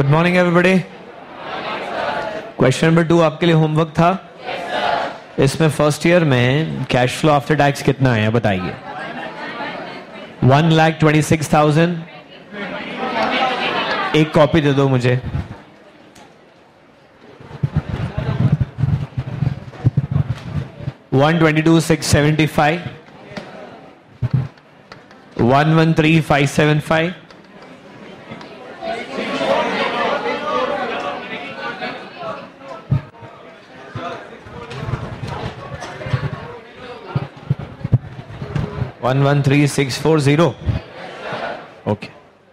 Good morning everybody. Question number 2 आपके लिए homework था। इसमें फर्स्ट ईयर में कैश फ्लो आफ्टर टैक्स कितना है बताइए। 1,26,000। एक कॉपी दे दो मुझे। $122,675, $113,575, $113,640। ओके,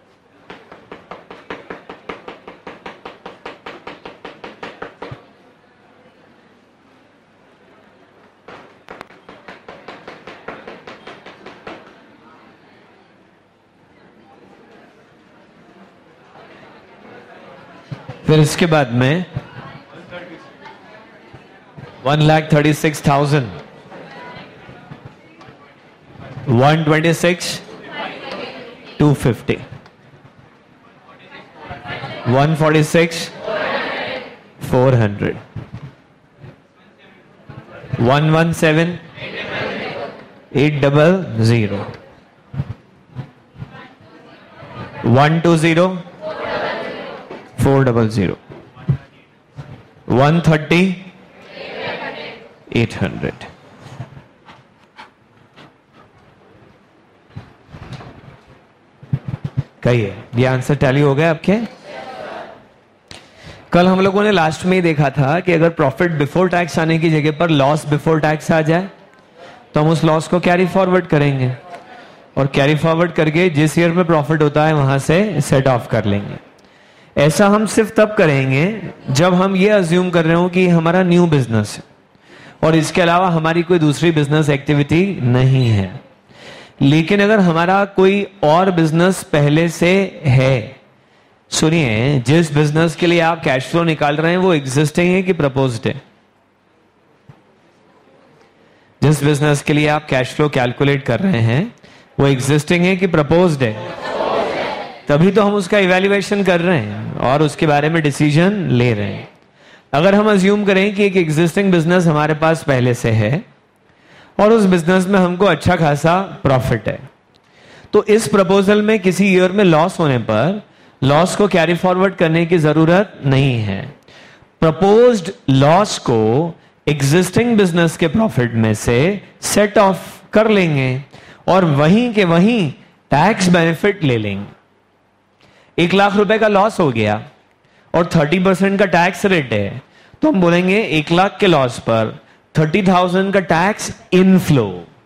फिर इसके बाद में 1,36,000, 126,250, 146,400, 117,800, 120,400, 130,800। कहिए, ये आंसर टैली हो गए आपके? कल हम लोगों ने लास्ट में ही देखा था कि अगर प्रॉफिट बिफोर टैक्स आने की जगह पर लॉस बिफोर टैक्स आ जाए तो हम उस लॉस को कैरी फॉरवर्ड करेंगे और कैरी फॉरवर्ड करके जिस ईयर में प्रॉफिट होता है वहां से सेट ऑफ कर लेंगे। ऐसा हम सिर्फ तब करेंगे जब हम ये अज्यूम कर रहे हो कि हमारा न्यू बिजनेस है और इसके अलावा हमारी कोई दूसरी बिजनेस एक्टिविटी नहीं है। लेकिन अगर हमारा कोई और बिजनेस पहले से है, सुनिए, जिस बिजनेस के लिए आप कैश फ्लो निकाल रहे हैं वो एग्जिस्टिंग है कि प्रपोज्ड है? जिस बिजनेस के लिए आप कैश फ्लो कैलकुलेट कर रहे हैं वो एग्जिस्टिंग है कि प्रपोज्ड है? तभी तो हम उसका इवैल्यूएशन कर रहे हैं और उसके बारे में डिसीजन ले रहे हैं। अगर हम अज्यूम करें कि एक एग्जिस्टिंग बिजनेस हमारे पास पहले से है और उस बिजनेस में हमको अच्छा खासा प्रॉफिट है, तो इस प्रपोजल में किसी ईयर में लॉस होने पर लॉस को कैरी फॉरवर्ड करने की जरूरत नहीं है। प्रपोज्ड लॉस को एग्जिस्टिंग बिजनेस के प्रॉफिट में से सेट ऑफ कर लेंगे और वहीं के वहीं टैक्स बेनिफिट ले लेंगे। 1 लाख रुपए का लॉस हो गया और 30% का टैक्स रेट है, तो हम बोलेंगे 1 लाख के लॉस पर 30,000 का टैक्स इनफ्लो।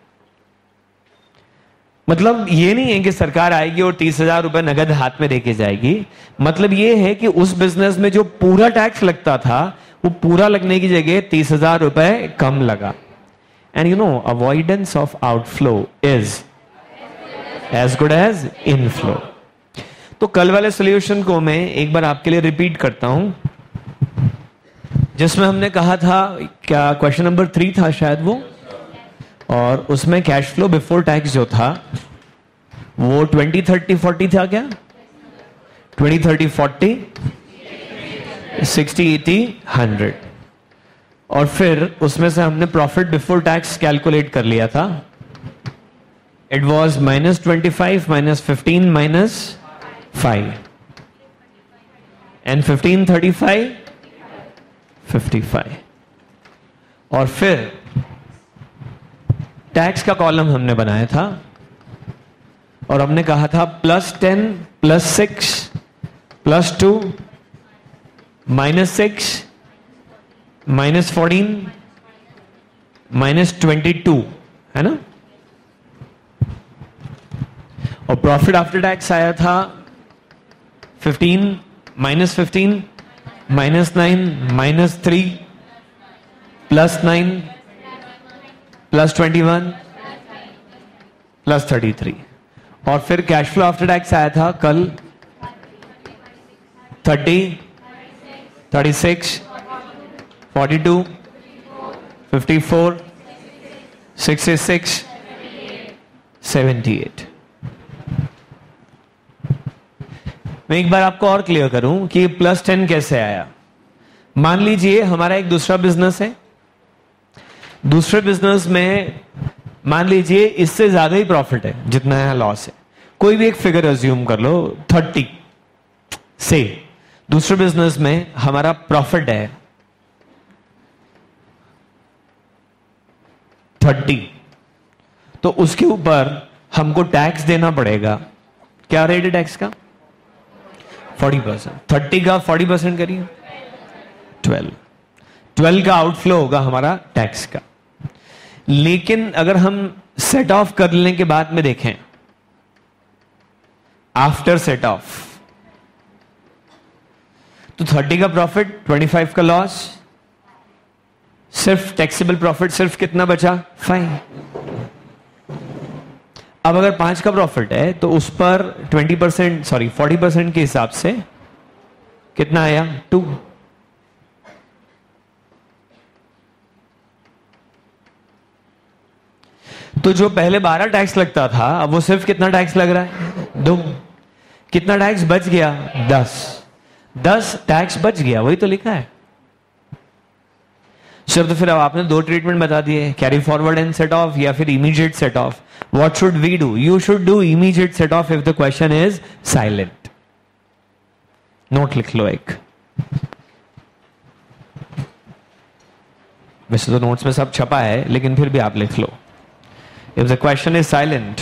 मतलब ये नहीं है कि सरकार आएगी और 30,000 रुपए नगद हाथ में देके जाएगी। मतलब ये है कि उस बिजनेस में जो पूरा टैक्स लगता था वो पूरा लगने की जगह 30,000 रुपए कम लगा। And you know, avoidance of outflow is as good as inflow. तो कल वाले सॉल्यूशन को मैं एक बार आपके लिए रिपीट करता हूं, जिसमें हमने कहा था, क्या क्वेश्चन नंबर 3 था शायद वो, और उसमें कैश फ्लो बिफोर टैक्स जो था वो 20, 30, 40 था। क्या 20, 30, 40, 60, 80, 100। और फिर उसमें से हमने प्रॉफिट बिफोर टैक्स कैलकुलेट कर लिया था। It was -25, -15, -5 and 15, 35, 55। और फिर टैक्स का कॉलम हमने बनाया था और हमने कहा था +10, +6, +2, -6, -14, -22, है ना। और प्रॉफिट आफ्टर टैक्स आया था 15, -15, -9, -3, +9, +21, +33। और फिर कैश फ्लो आफ्टर टैक्स आया था कल 30, 36, 42, 54, 66, 78। मैं एक बार आपको और क्लियर करूं कि +10 कैसे आया। मान लीजिए हमारा एक दूसरा बिजनेस है, दूसरे बिजनेस में मान लीजिए इससे ज्यादा ही प्रॉफिट है जितना यहां लॉस है। कोई भी एक फिगर अज्यूम कर लो 30 से, दूसरे बिजनेस में हमारा प्रॉफिट है 30, तो उसके ऊपर हमको टैक्स देना पड़ेगा। क्या रेट है टैक्स का? 40%। 30 का 40% करिए 12 का आउटफ्लो होगा हमारा टैक्स का। लेकिन अगर हम सेट ऑफ करने के बाद में देखें, आफ्टर सेट ऑफ, तो 30 का प्रॉफिट, 25 का लॉस, सिर्फ टैक्सेबल प्रॉफिट सिर्फ कितना बचा? 5। अब अगर 5 का प्रॉफिट है तो उस पर 40% के हिसाब से कितना आया? 2। तो जो पहले 12 टैक्स लगता था अब वो सिर्फ कितना टैक्स लग रहा है? 2। कितना टैक्स बच गया? 10 टैक्स बच गया, वही तो लिखा है सर। तो फिर अब आपने 2 ट्रीटमेंट बता दिए, carry forward and set off या फिर immediate set off. What should we do? You should do immediate set off if the question is silent. Note लिख लो एक। वैसे तो नोट्स में सब छपा है लेकिन फिर भी आप लिख लो। If the question is silent,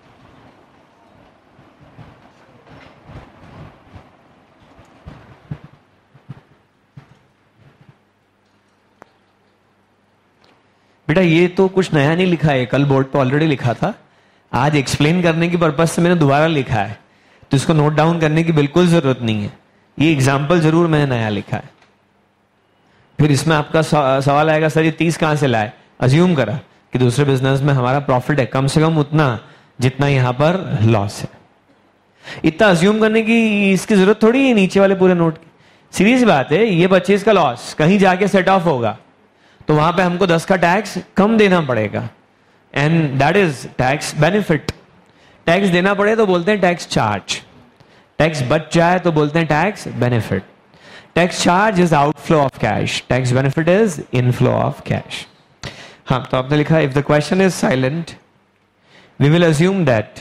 बेटा ये तो कुछ नया नहीं लिखा है, कल बोर्ड पे ऑलरेडी लिखा था, आज एक्सप्लेन करने की पर्पज से मैंने दोबारा लिखा है, तो इसको नोट डाउन करने की बिल्कुल जरूरत नहीं है। ये एग्जाम्पल जरूर मैंने नया लिखा है। फिर इसमें आपका सवाल आएगा सर ये 30 कहां से लाए? अज्यूम करा कि दूसरे बिजनेस में हमारा प्रॉफिट है कम से कम उतना जितना यहां पर लॉस है। इतना अज्यूम करने की इसकी जरूरत थोड़ी है नीचे वाले पूरे नोट की। सीरियस बात है, ये 25 का लॉस कहीं जाके सेट ऑफ होगा तो वहां पे हमको 10 का टैक्स कम देना पड़ेगा, and that is tax benefit. Tax देना पड़े तो बोलते हैं टैक्स चार्ज, टैक्स बच जाए तो बोलते हैं tax benefit. Tax charge is outflow of cash, tax benefit is inflow of cash. हाँ, तो आपने लिखा if the question is silent we will assume that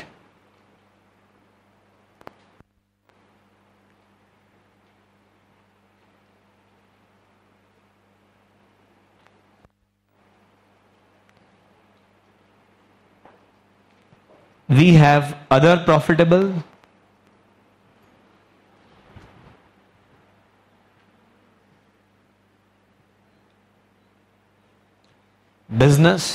we have other profitable business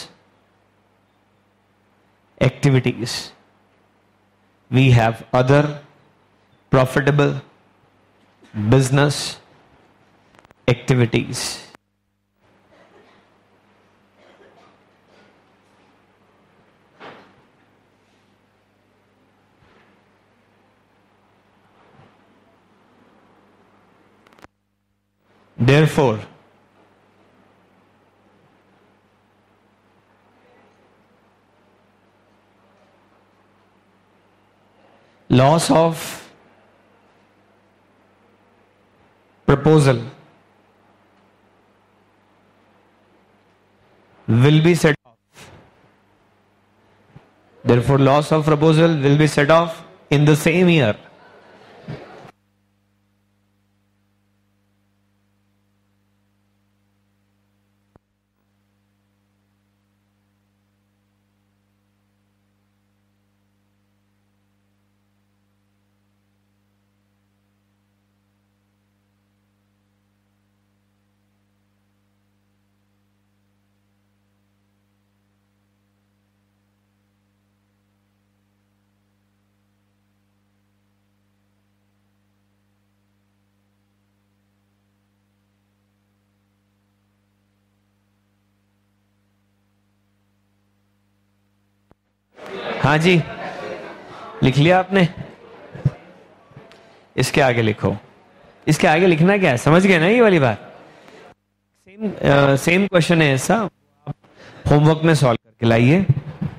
activities. We have other profitable business activities. Therefore, loss of proposal will be set off. Therefore, loss of proposal will be set off in the same year. हाँ जी, लिख लिया आपने? इसके आगे लिखो। इसके आगे लिखना क्या है, समझ गए ना ये वाली बात? सेम क्वेश्चन है ऐसा, आप होमवर्क में सॉल्व करके लाइए।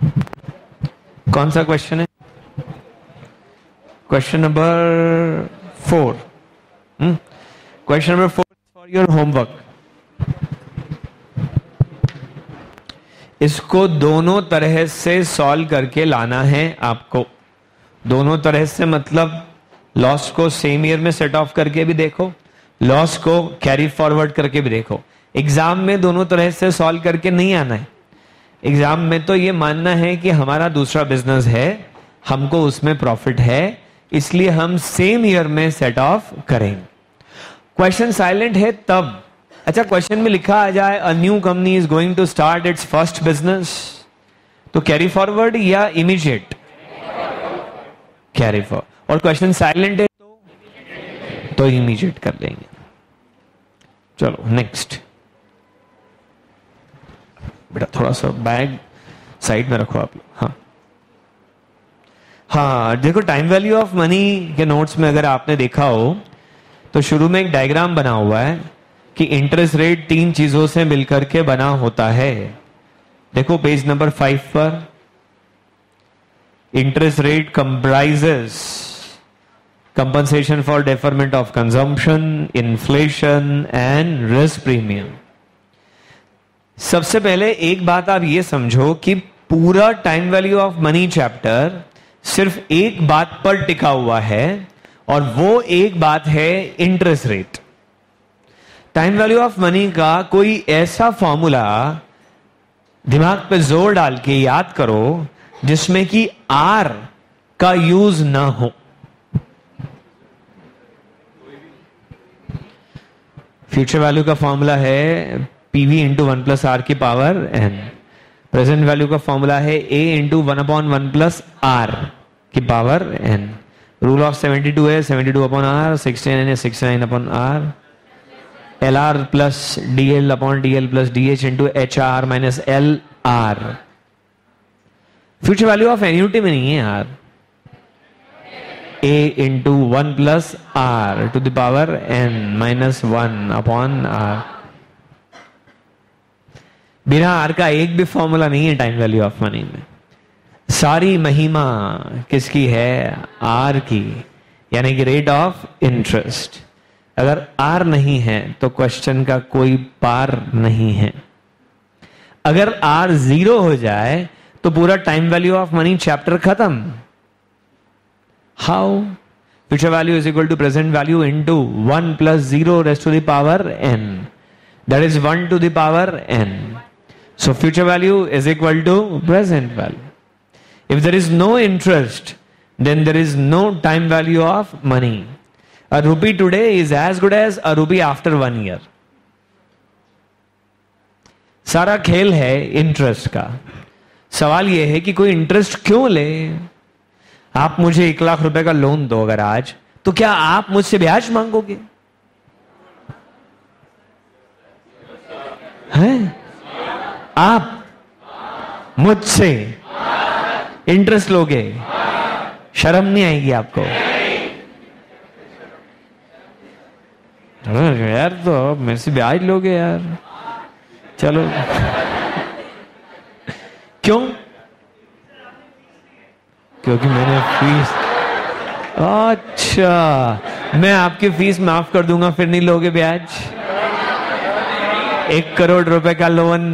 कौन सा क्वेश्चन है? Question number 4. Question number 4 for your homework. इसको दोनों तरह से सॉल्व करके लाना है आपको. दोनों तरह से मतलब लॉस को सेम ईयर में सेट ऑफ करके भी देखो, लॉस को कैरी फॉरवर्ड करके भी देखो. एग्जाम में दोनों तरह से सॉल्व करके नहीं आना है. एग्जाम में तो ये मानना है कि हमारा दूसरा बिजनेस है, हमको उसमें प्रॉफिट है, इसलिए हम सेम ईयर में सेट ऑफ करेंगे. क्वेश्चन साइलेंट है तब. अच्छा, क्वेश्चन में लिखा आ जाए a new company is going to start its first business, तो कैरी फॉरवर्ड या इमीडिएट? Carry forward. और क्वेश्चन साइलेंट है तो इमीडिएट कर लेंगे. चलो नेक्स्ट. बेटा थोड़ा सा बैग साइड में रखो आप. हाँ देखो, टाइम वैल्यू ऑफ मनी के नोट्स में अगर आपने देखा हो तो शुरू में एक डायग्राम बना हुआ है कि इंटरेस्ट रेट 3 चीजों से मिलकर के बना होता है. देखो पेज नंबर 5 पर. Interest rate comprises compensation for deferment of consumption, inflation and risk premium. सबसे पहले एक बात आप ये समझो कि पूरा time value of money chapter सिर्फ एक बात पर टिका हुआ है और वो एक बात है interest rate. Time value of money का कोई ऐसा फॉर्मूला दिमाग पे जोर डाल के याद करो जिसमें कि आर का यूज ना हो. फ्यूचर वैल्यू का फॉर्मूला है पीवी इंटू 1 प्लस आर की पावर एन. प्रेजेंट वैल्यू का फॉर्मूला है ए इंटू 1/1 प्लस आर की पावर एन. रूल ऑफ 72 है 72 अपॉन आर. 69 है 69 upon R. L R plus D L upon D L plus D H into H R minus L R. Future value of annuity में नहीं है यार. A into 1 plus R to the power N minus 1 upon R. बिना R का एक भी formula नहीं है टाइम वैल्यू ऑफ मनी में. सारी महिमा किसकी है? आर की, यानी कि रेट ऑफ इंटरेस्ट. अगर आर नहीं है तो क्वेश्चन का कोई पार नहीं है. अगर आर 0 हो जाए तो पूरा time value of money chapter खत्म. How? Future value is equal to present value into 1 plus 0 raise to the power n. That is 1 to the power n. So future value is equal to present value. If there is no interest, then there is no time value of money. A rupee today is as good as a rupee after 1 year. सारा खेल है interest का. सवाल यह है कि कोई interest क्यों ले? आप मुझे 1 लाख रुपए का लोन दो अगर आज, तो क्या आप मुझसे ब्याज मांगोगे? हैं? आप मुझसे इंटरेस्ट लोगे? शर्म नहीं आएगी आपको? यार तो मेरे से ब्याज लोगे यार. चलो क्यों? क्योंकि मैंने फीस. अच्छा, मैं आपकी फीस माफ कर दूंगा, फिर नहीं लोगे ब्याज? 1 करोड़ रुपए का लोन.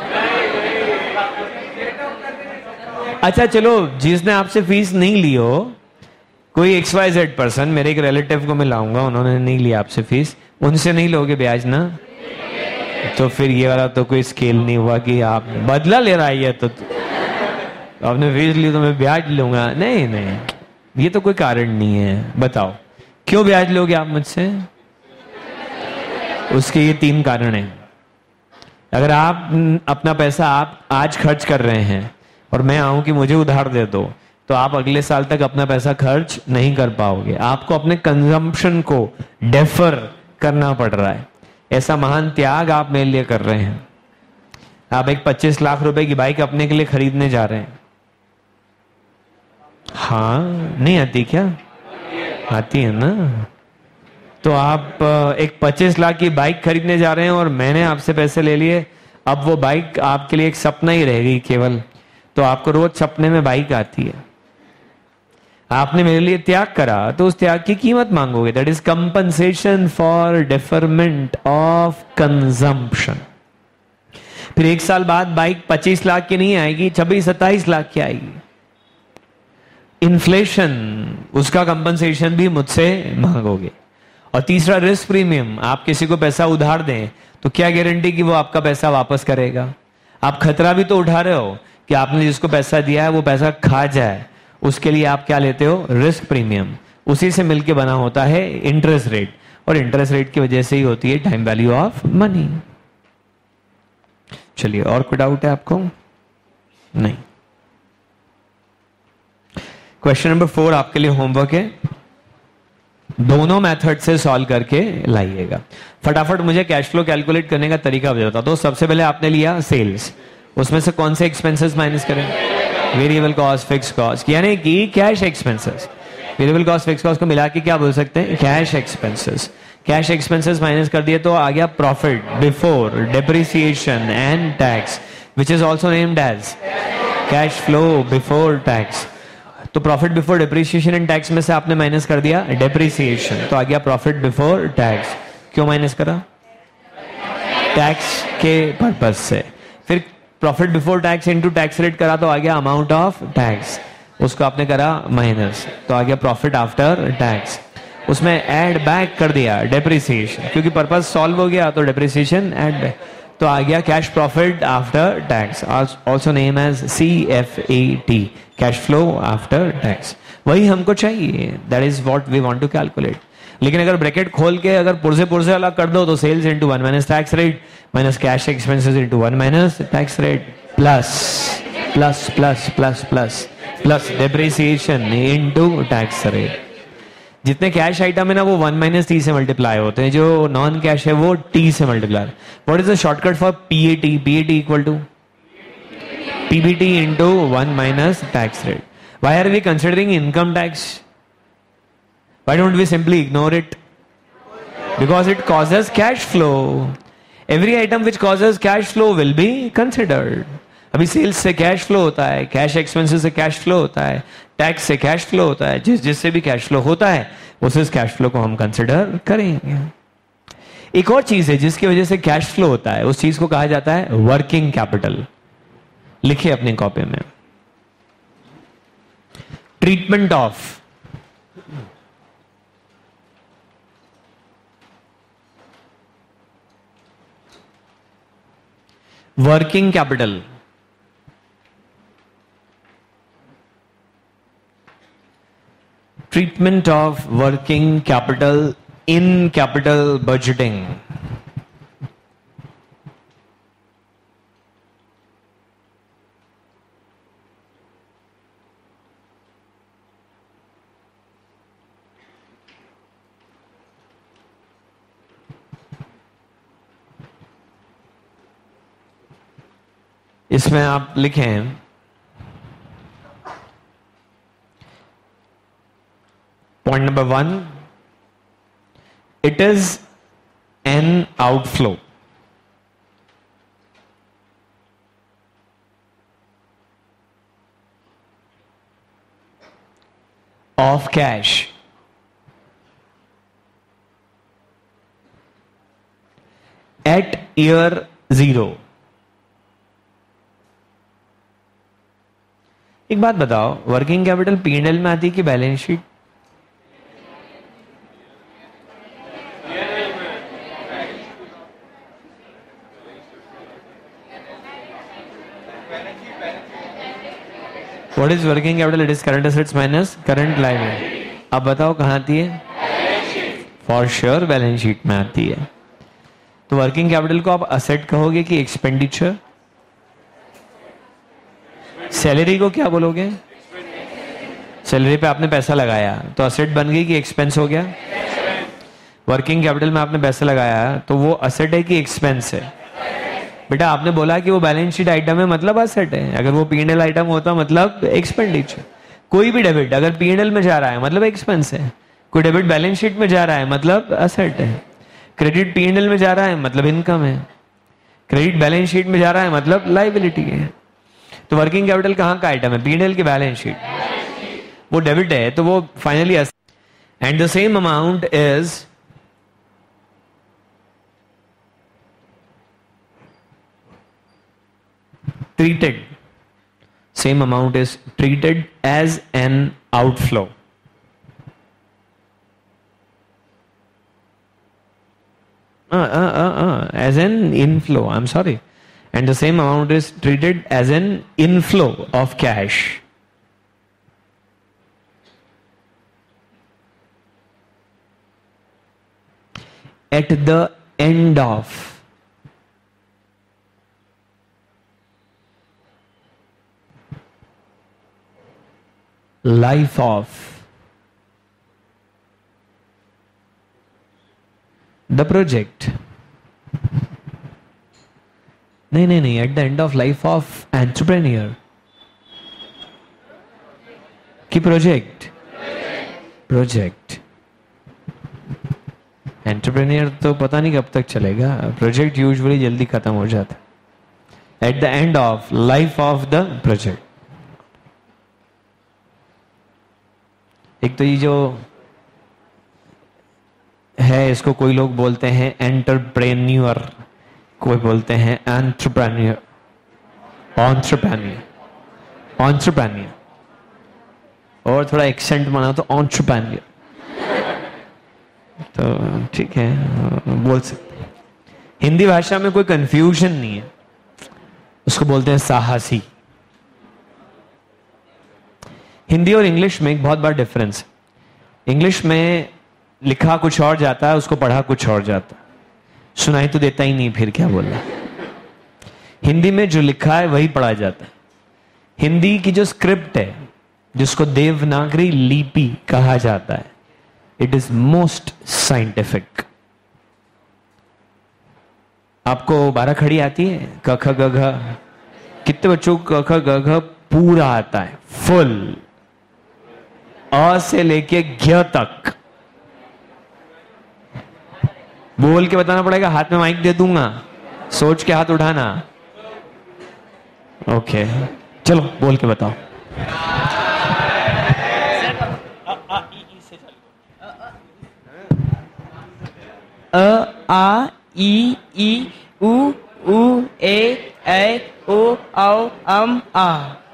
अच्छा चलो, जिसने आपसे फीस नहीं ली हो, कोई XYZ पर्सन, मेरे एक रिलेटिव को मैं लाऊंगा, उन्होंने नहीं लिया आपसे फीस, उनसे नहीं लोगे ब्याज ना? तो फिर ये वाला तो कोई स्केल नहीं हुआ कि आप बदला ले रहा है. तो आपने फीस ली तो मैं ब्याज लूंगा? नहीं नहीं, ये तो कोई कारण नहीं है. बताओ क्यों ब्याज लोगे आप मुझसे? उसके ये 3 कारण हैं. अगर आप अपना पैसा आप आज खर्च कर रहे हैं और मैं आऊं कि मुझे उधार दे दो, तो आप अगले साल तक अपना पैसा खर्च नहीं कर पाओगे. आपको अपने कंजम्पशन को डेफर करना पड़ रहा है. ऐसा महान त्याग आप मेरे लिए कर रहे हैं. आप एक 25 लाख रुपए की बाइक अपने के लिए खरीदने जा रहे हैं. हाँ, नहीं आती क्या? आती है ना. तो आप एक 25 लाख की बाइक खरीदने जा रहे हैं और मैंने आपसे पैसे ले लिए. अब वो बाइक आपके लिए एक सपना ही रह गई केवल. तो आपको रोज सपने में बाइक आती है. आपने मेरे लिए त्याग करा तो उस त्याग की कीमत मांगोगे. That is compensation for deferment of consumption. फिर 1 साल बाद बाइक 25 लाख की नहीं आएगी, 26-27 लाख की आएगी. इन्फ्लेशन, उसका कंपनसेशन भी मुझसे मांगोगे. और तीसरा रिस्क प्रीमियम. आप किसी को पैसा उधार दें तो क्या गारंटी कि वो आपका पैसा वापस करेगा. आप खतरा भी तो उठा रहे हो कि आपने जिसको पैसा दिया है वो पैसा खा जाए. उसके लिए आप क्या लेते हो, रिस्क प्रीमियम. उसी से मिलके बना होता है इंटरेस्ट रेट, और इंटरेस्ट रेट की वजह से ही होती है टाइम वैल्यू ऑफ मनी. चलिए, और कोई डाउट है आपको? नहीं. क्वेश्चन नंबर 4 आपके लिए होमवर्क है. दोनों मेथड से सॉल्व करके लाइएगा. फटाफट मुझे कैश फ्लो कैलकुलेट करने का तरीका बता दो. सबसे पहले आपने लिया सेल्स, उसमें से कौन से एक्सपेंसेस माइनस करें? वेरिएबल कॉस्ट, फिक्स कॉस्ट, यानी कि cash expenses. Variable cost, fix cost को मिला के क्या बोल सकते हैं? Cash expenses. Cash expenses minus कर दिए तो आ गया profit before depreciation and tax, which is also named as cash flow before tax. तो profit before depreciation and tax में से आपने माइनस कर दिया डेप्रिसिएशन, तो आ गया प्रॉफिट बिफोर टैक्स. क्यों माइनस करा? टैक्स के पर्पज से. फिर profit before tax into tax rate करा तो आ गया अमाउंट ऑफ टैक्स, उसको आपने करा माइनस, तो आ गया प्रॉफिट आफ्टर टैक्स. उसमें ऐड बैक कर दिया डेप्रिसिएशन, क्योंकि पर्पज सॉल्व हो गया तो डेप्रिसिएशन ऐड बैक, तो आ गया cash profit after tax, also name as CFAT, cash flow after tax. वही हमको चाहिए. That is what we want to calculate. लेकिन अगर ब्रैकेट खोल के अगर पुर्जे अलग कर दो तो sales into 1 minus tax rate minus cash expenses into 1 minus tax rate plus plus plus plus plus plus depreciation into tax rate. जितने कैश आइटम है ना वो 1 माइनस टी से मल्टीप्लाई होते हैं, जो नॉन कैश है वो टी से multiply. What is the shortcut for PAT? PAT equal to PBT into 1 minus tax rate. Why are we considering income tax? Why don't we simply ignore it? Because it causes cash flow. Every item which causes cash flow will be considered. अभी sales से cash flow होता है, cash expenses से cash flow होता है, tax से cash flow होता है. जिससे भी कैश फ्लो होता है उस कैश फ्लो को हम कंसिडर करेंगे. एक और चीज है जिसकी वजह से कैश फ्लो होता है, उस चीज को कहा जाता है वर्किंग कैपिटल. लिखिए अपनी कॉपी में, treatment of working capital. Treatment of working capital in capital budgeting. इसमें आप लिखें point number 1, it is an outflow. Of cash at year 0. एक बात बताओ, वर्किंग कैपिटल P&L में आती है कि balance sheet? What is working capital? It is current assets minus current liability. अब बताओ कहां आती है? फॉर श्योर बैलेंस शीट में आती है. तो वर्किंग कैपिटल को आप असेट कहोगे कि एक्सपेंडिचर? सैलरी को क्या बोलोगे? सैलरी पे आपने पैसा लगाया तो असेट बन गई कि एक्सपेंस हो गया? वर्किंग कैपिटल में आपने पैसा लगाया तो वो असेट है कि एक्सपेंस है? बेटा आपने बोला कि वो बैलेंस शीट आइटम है मतलब असेट है. अगर वो P&L आइटम होता मतलब एक्सपेंडिचर. कोई भी डेबिट अगर P&L में जा रहा है मतलब एक्सपेंस है. कोई डेबिट बैलेंस शीट में जा रहा है मतलब असेट है. क्रेडिट P&L में जा रहा है मतलब इनकम है. क्रेडिट बैलेंस शीट में जा रहा है मतलब लायबिलिटी है. तो वर्किंग कैपिटल कहां का आइटम है? P&L की बैलेंस शीट. वो डेबिट है, तो वो finally and the same amount is treated, same amount is treated as an outflow. As an inflow, I'm sorry. And the same amount is treated as an inflow of cash. At the end of life of the project. नहीं, at the end of life of entrepreneur की project entrepreneur तो पता नहीं कब तक चलेगा, project usually जल्दी खत्म हो जाता है. At the end of life of the project. एक तो ये जो है इसको कोई लोग बोलते हैं एंटरप्रेन्योर, कोई बोलते हैं एंटरप्रेन्योर, और थोड़ा एक्सेंट माना तो एंटरप्रेन्योर, तो ठीक है बोल सकते हैं. हिंदी भाषा में कोई कंफ्यूजन नहीं है, उसको बोलते हैं साहसी. हिंदी और इंग्लिश में एक बहुत बड़ा डिफरेंस है. इंग्लिश में लिखा कुछ और जाता है, उसको पढ़ा कुछ और जाता है, सुनाई तो देता ही नहीं, फिर क्या बोलना. हिंदी में जो लिखा है वही पढ़ा जाता है. हिंदी की जो स्क्रिप्ट है, जिसको देवनागरी लिपि कहा जाता है, इट इज मोस्ट साइंटिफिक. आपको 12 खड़ी आती है, क ख ग घ? कितने बच्चों को क ख ग घ पूरा आता है, फुल, अ से लेके ज्ञ तक? बोल के बताना पड़ेगा, हाथ में माइक दे दूंगा, सोच के हाथ उठाना. ओके चलो बोल के बताओ. अ आ ई ई उ ए ओ औ अम आ.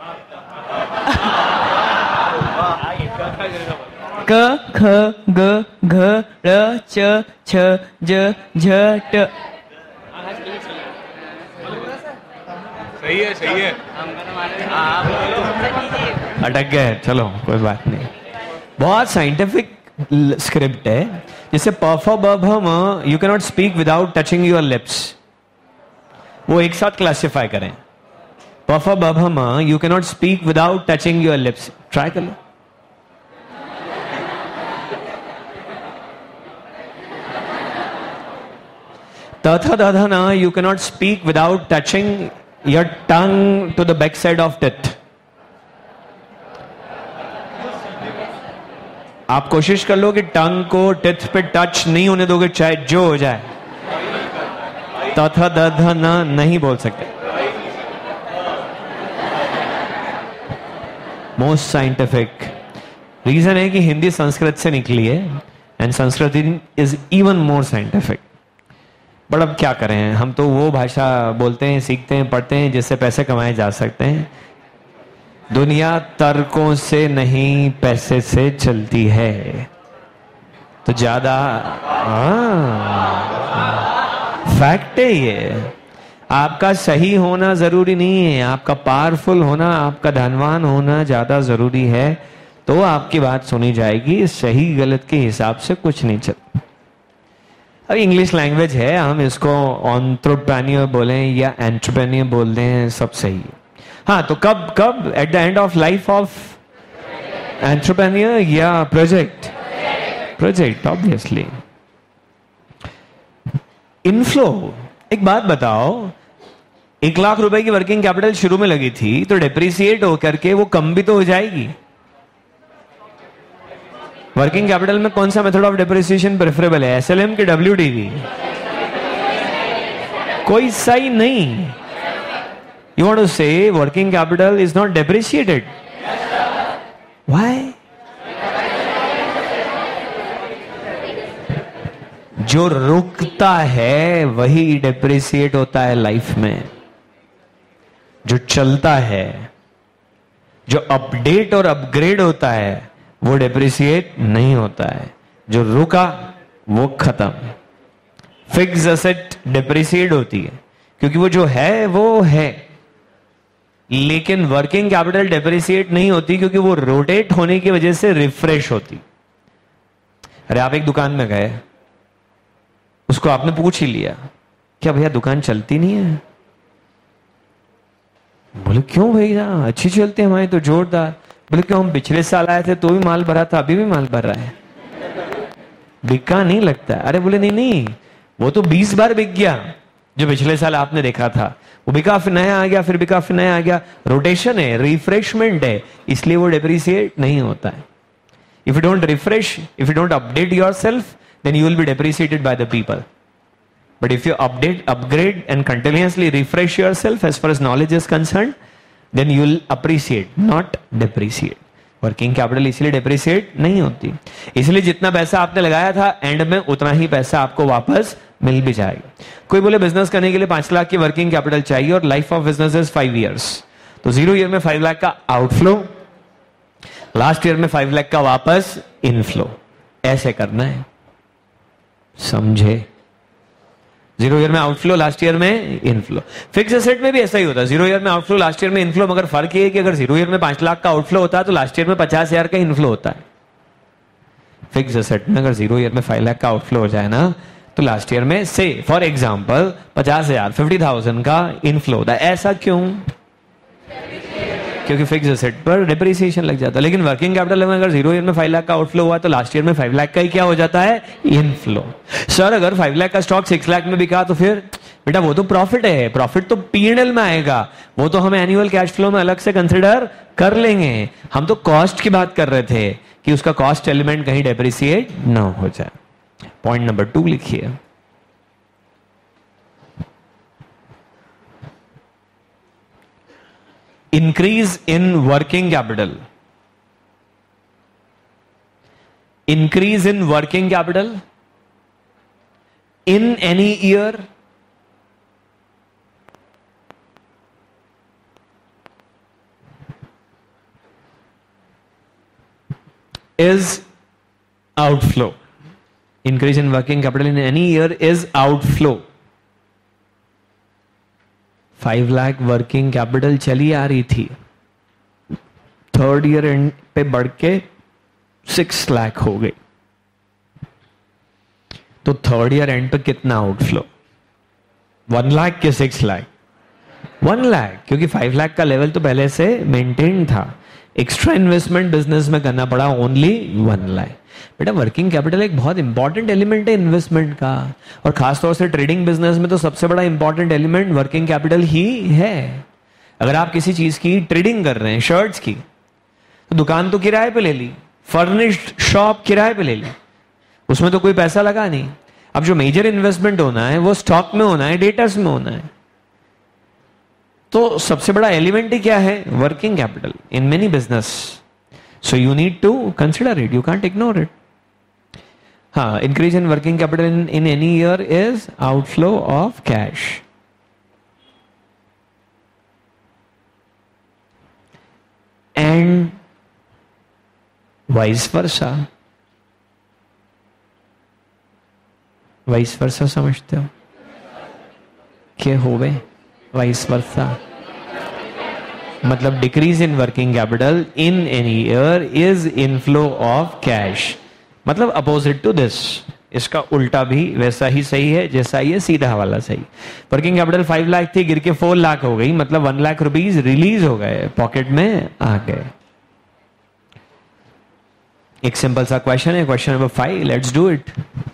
क ख ग घ र च छ ज झ ट. सही है. अटक गए, चलो कोई बात नहीं. बहुत साइंटिफिक स्क्रिप्ट है. जैसे पफ बभ म, you can not speak without touching your lips. वो एक साथ क्लासिफाई करें. पफ बभ म, you can not speak without touching your lips. Try कर लो. तथा दधा न, you cannot speak without touching your tongue to the back side of teeth. आप कोशिश कर लो कि टंग को टिथ पे टच नहीं होने दोगे, चाहे जो हो जाए. तथा दधा न नहीं बोल सकते. मोस्ट साइंटिफिक रीजन है कि हिंदी संस्कृत से निकली है, and Sanskrit is even more scientific. But अब क्या करें, हम तो वो भाषा बोलते हैं, सीखते हैं, पढ़ते हैं जिससे पैसे कमाए जा सकते हैं. दुनिया तर्कों से नहीं पैसे से चलती है, तो ज्यादा फैक्ट है ये. आपका सही होना जरूरी नहीं है, आपका पावरफुल होना, आपका धनवान होना ज्यादा जरूरी है. तो आपकी बात सुनी जाएगी, सही गलत के हिसाब से कुछ नहीं चलता. अब इंग्लिश लैंग्वेज है, हम इसको एंटरप्रेन्योर बोलें या एंटरप्रेन्योर बोल दें, सब सही है. हाँ, तो कब at the end of life of entrepreneur या प्रोजेक्ट ऑब्वियसली. इनफ्लो. एक बात बताओ, 1 लाख रुपए की वर्किंग कैपिटल शुरू में लगी थी, तो डिप्रिसिएट होकर के वो कम भी तो हो जाएगी. वर्किंग कैपिटल में कौन सा मेथड ऑफ डिप्रिसिएशन प्रेफरेबल है, एसएलएम की डब्ल्यूडीवी? कोई सही नहीं. You want to say working capital is not depreciated. Why? जो रुकता है वही डेप्रिसिएट होता है लाइफ में। जो चलता है, जो अपडेट और अपग्रेड होता है, वो डेप्रिसिएट नहीं होता है। जो रुका वो खत्म। फिक्स एसेट डेप्रिसिएट होती है क्योंकि वो जो है वो है, लेकिन वर्किंग कैपिटल डेप्रिसिएट नहीं होती क्योंकि वो रोटेट होने की वजह से रिफ्रेश होती। अरे आप एक दुकान में गए, उसको आपने पूछ ही लिया, क्या भैया दुकान चलती नहीं है? बोले क्यों भैया, अच्छी चलती है हमारी तो जोरदार। बोले क्यों, हम पिछले साल आए थे तो भी माल भरा था, अभी भी माल भर रहा है, बिका नहीं लगता। अरे बोले नहीं नहीं, वो तो 20 बार बिक गया जो पिछले साल आपने देखा था, वो बिका फिर नया आ गया, फिर बिका फिर नया आ गया। रोटेशन है, रिफ्रेशमेंट है, इसलिए वो डेप्रिसिएट नहीं होता है। If you don't refresh, if you don't update yourself, then you will be depreciated by the people. But if you update, upgrade and continuously refresh yourself as far as knowledge is concerned, then you will appreciate, not depreciate. Working capital इसलिए depreciate नहीं होती, इसलिए जितना पैसा आपने लगाया था and में उतना ही पैसा आपको वापस मिल भी जाएगा। कोई बोले बिजनेस करने के लिए 5 लाख की वर्किंग कैपिटल चाहिए और life of business is 5 years, तो 0 year में 5 लाख का आउटफ्लो, लास्ट ईयर में 5 लाख का वापस इनफ्लो, ऐसे करना है, समझे? 0 year में आउटफ्लो, लास्ट ईयर में इनफ्लो। फिक्स एसेट में भी ऐसा ही होता है, 0 year में आउटफ्लो, लास्ट ईयर में इनफ्लो, मगर फर्क ये है कि अगर 0 year में 5 लाख का आउटफ्लो होता है तो लास्ट ईयर में 50,000 का इनफ्लो होता है। फिक्स एसेट में अगर 0 year में 5 लाख का आउटफ्लो हो जाए ना, तो लास्ट ईयर में से फॉर एग्जाम्पल 50,000 50,000 का इनफ्लो होता है। ऐसा क्यों? क्योंकि फिक्स एसेट पर डेप्रिसिएशन लग जाता है। लेकिन वर्किंग कैपिटल में अगर 0 year में 5 लाख का आउटफ्लो हुआ तो लास्ट ईयर में 5 लाख का ही क्या हो जाता है? इनफ्लो। सर अगर 5 लाख का स्टॉक 6 लाख में बिका तो फिर बेटा वो तो प्रॉफिट है, प्रॉफिट तो P&L में आएगा, वो तो हम एनुअल कैश फ्लो में अलग से कंसिडर कर लेंगे। हम तो कॉस्ट की बात कर रहे थे कि उसका कॉस्ट एलिमेंट कहीं डेप्रिसिएट ना हो जाए। पॉइंट नंबर 2 लिखिए, increase in working capital. Increase in working capital in any year is outflow. Increase in working capital in any year is outflow. 5 lakh working capital चली आ रही थी, 3rd year एंड पे बढ़ के 6 लाख हो गई, तो 3rd year एंड पे कितना आउटफ्लो? 1 लाख के 6 लाख? 1 लाख, क्योंकि 5 लाख का लेवल तो पहले से मेंटेन था। एक्स्ट्रा इन्वेस्टमेंट बिजनेस में करना पड़ा ओनली 1 लाख। बेटा वर्किंग कैपिटल एक बहुत इंपॉर्टेंट एलिमेंट है इन्वेस्टमेंट का, और खासतौर से ट्रेडिंग बिजनेस में तो सबसे बड़ा इंपॉर्टेंट एलिमेंट वर्किंग कैपिटल ही है। अगर आप किसी चीज की ट्रेडिंग कर रहे हैं, शर्ट्स की, तो दुकान तो किराए पे ले ली, फर्निश्ड शॉप किराए पे ले ली, उसमें तो कोई पैसा लगा नहीं। अब जो मेजर इन्वेस्टमेंट होना है वो स्टॉक में होना है, डेटर्स में होना है। तो सबसे बड़ा एलिमेंट ही क्या है? Working capital in many business. So you need to consider it, you can't ignore it. हाँ, increase in working capital in any year is outflow of cash. And vice versa. Vice versa समझते हो? क्या होवे vice versa? मतलब decrease in working capital in any year is inflow of cash, मतलब opposite to this. इसका उल्टा भी वैसा ही सही है जैसा ये सीधा वाला सही। वर्किंग कैपिटल 5 लाख थी, गिर के 4 लाख हो गई, मतलब 1 लाख रुपीज रिलीज हो गए, पॉकेट में आ गए। एक सिंपल सा क्वेश्चन है, question number 5, let's do it.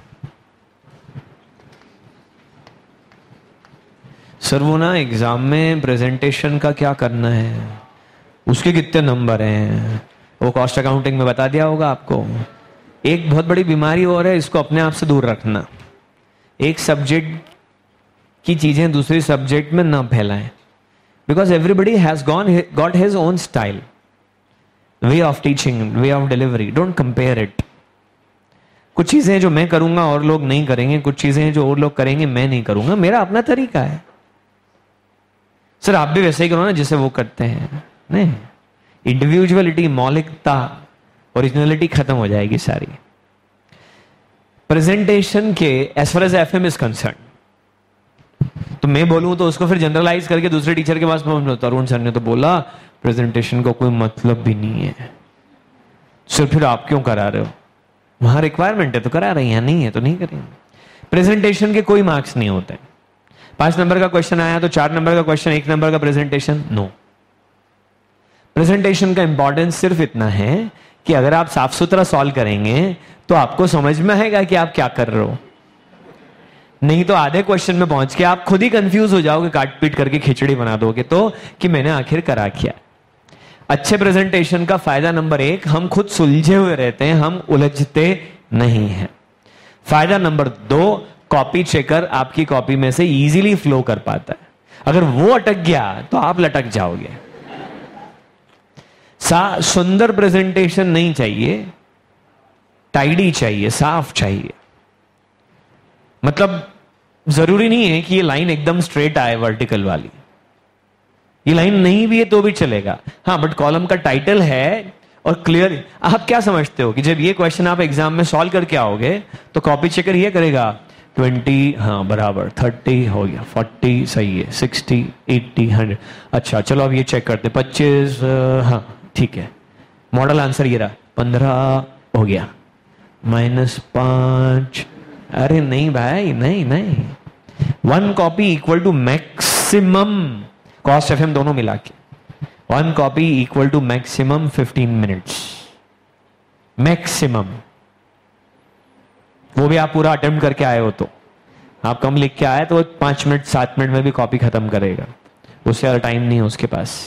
Sir वो ना एग्जाम में प्रेजेंटेशन का क्या करना है, उसके कितने नंबर हैं, वो कॉस्ट अकाउंटिंग में बता दिया होगा आपको। एक बहुत बड़ी बीमारी और है, इसको अपने आप से दूर रखना। एक सब्जेक्ट की चीजें दूसरे सब्जेक्ट में ना फैलाएं, because everybody has got his own style, way of teaching, way of delivery. Don't compare it. कुछ चीजें जो मैं करूंगा और लोग नहीं करेंगे, कुछ चीजें जो और लोग करेंगे मैं नहीं करूंगा, मेरा अपना तरीका है। सर आप भी वैसे ही करो ना जैसे वो करते हैं। नहीं, इंडिविजुअलिटी, मौलिकता, ओरिजिनलिटी खत्म हो जाएगी सारी। प्रेजेंटेशन के as far as FM is concerned, तो मैं बोलूं तो उसको फिर जनरलाइज करके दूसरे टीचर के पास पहुंच, तरुण सर ने तो बोला प्रेजेंटेशन का कोई मतलब भी नहीं है, सर फिर आप क्यों करा रहे हो? वहां रिक्वायरमेंट है तो करा रहे हैं, नहीं है तो नहीं करेंगे। प्रेजेंटेशन के कोई मार्क्स नहीं होते। 5 नंबर का क्वेश्चन आया तो 4 नंबर का क्वेश्चन, 1 नंबर का प्रेजेंटेशन, नो। प्रेजेंटेशन का इंपॉर्टेंस सिर्फ इतना है कि अगर आप साफ सुथरा सॉल्व करेंगे तो आपको समझ में आएगा कि आप क्या कर रहे हो। नहीं तो आधे क्वेश्चन में पहुंच के आप खुद ही कंफ्यूज हो जाओगे, काट पीट करके खिचड़ी बना दोगे तो कि मैंने आखिर करा क्या। अच्छे प्रेजेंटेशन का फायदा नंबर 1, हम खुद सुलझे हुए रहते हैं, हम उलझते नहीं हैं। फायदा नंबर 2, कॉपी चेकर आपकी कॉपी में से इजीली फ्लो कर पाता है। अगर वो अटक गया तो आप लटक जाओगे। सुंदर प्रेजेंटेशन नहीं चाहिए, टाइडी चाहिए, साफ चाहिए। मतलब जरूरी नहीं है कि ये लाइन एकदम स्ट्रेट आए वर्टिकल वाली, ये लाइन नहीं भी है तो भी चलेगा। हाँ, बट कॉलम का टाइटल है और क्लियर। आप क्या समझते हो कि जब ये क्वेश्चन आप एग्जाम में सॉल्व करके आओगे तो कॉपी चेकर ये करेगा 20, हाँ बराबर, 30 हो गया, 40 सही है, 60, 80, 100, अच्छा चलो अब ये चेक करते, 25, हाँ ठीक है, मॉडल आंसर ये रहा, 15 हो गया, -5। अरे नहीं भाई, नहीं नहीं, 1 copy equal to maximum cost FM दोनों मिला के 1 copy equal to maximum 15 minutes, maximum. वो भी आप पूरा अटेम्प्ट करके आए हो तो, आप कम लिख के आए तो 5 मिनट 7 मिनट में भी कॉपी खत्म करेगा, उससे ज्यादा टाइम नहीं है उसके पास।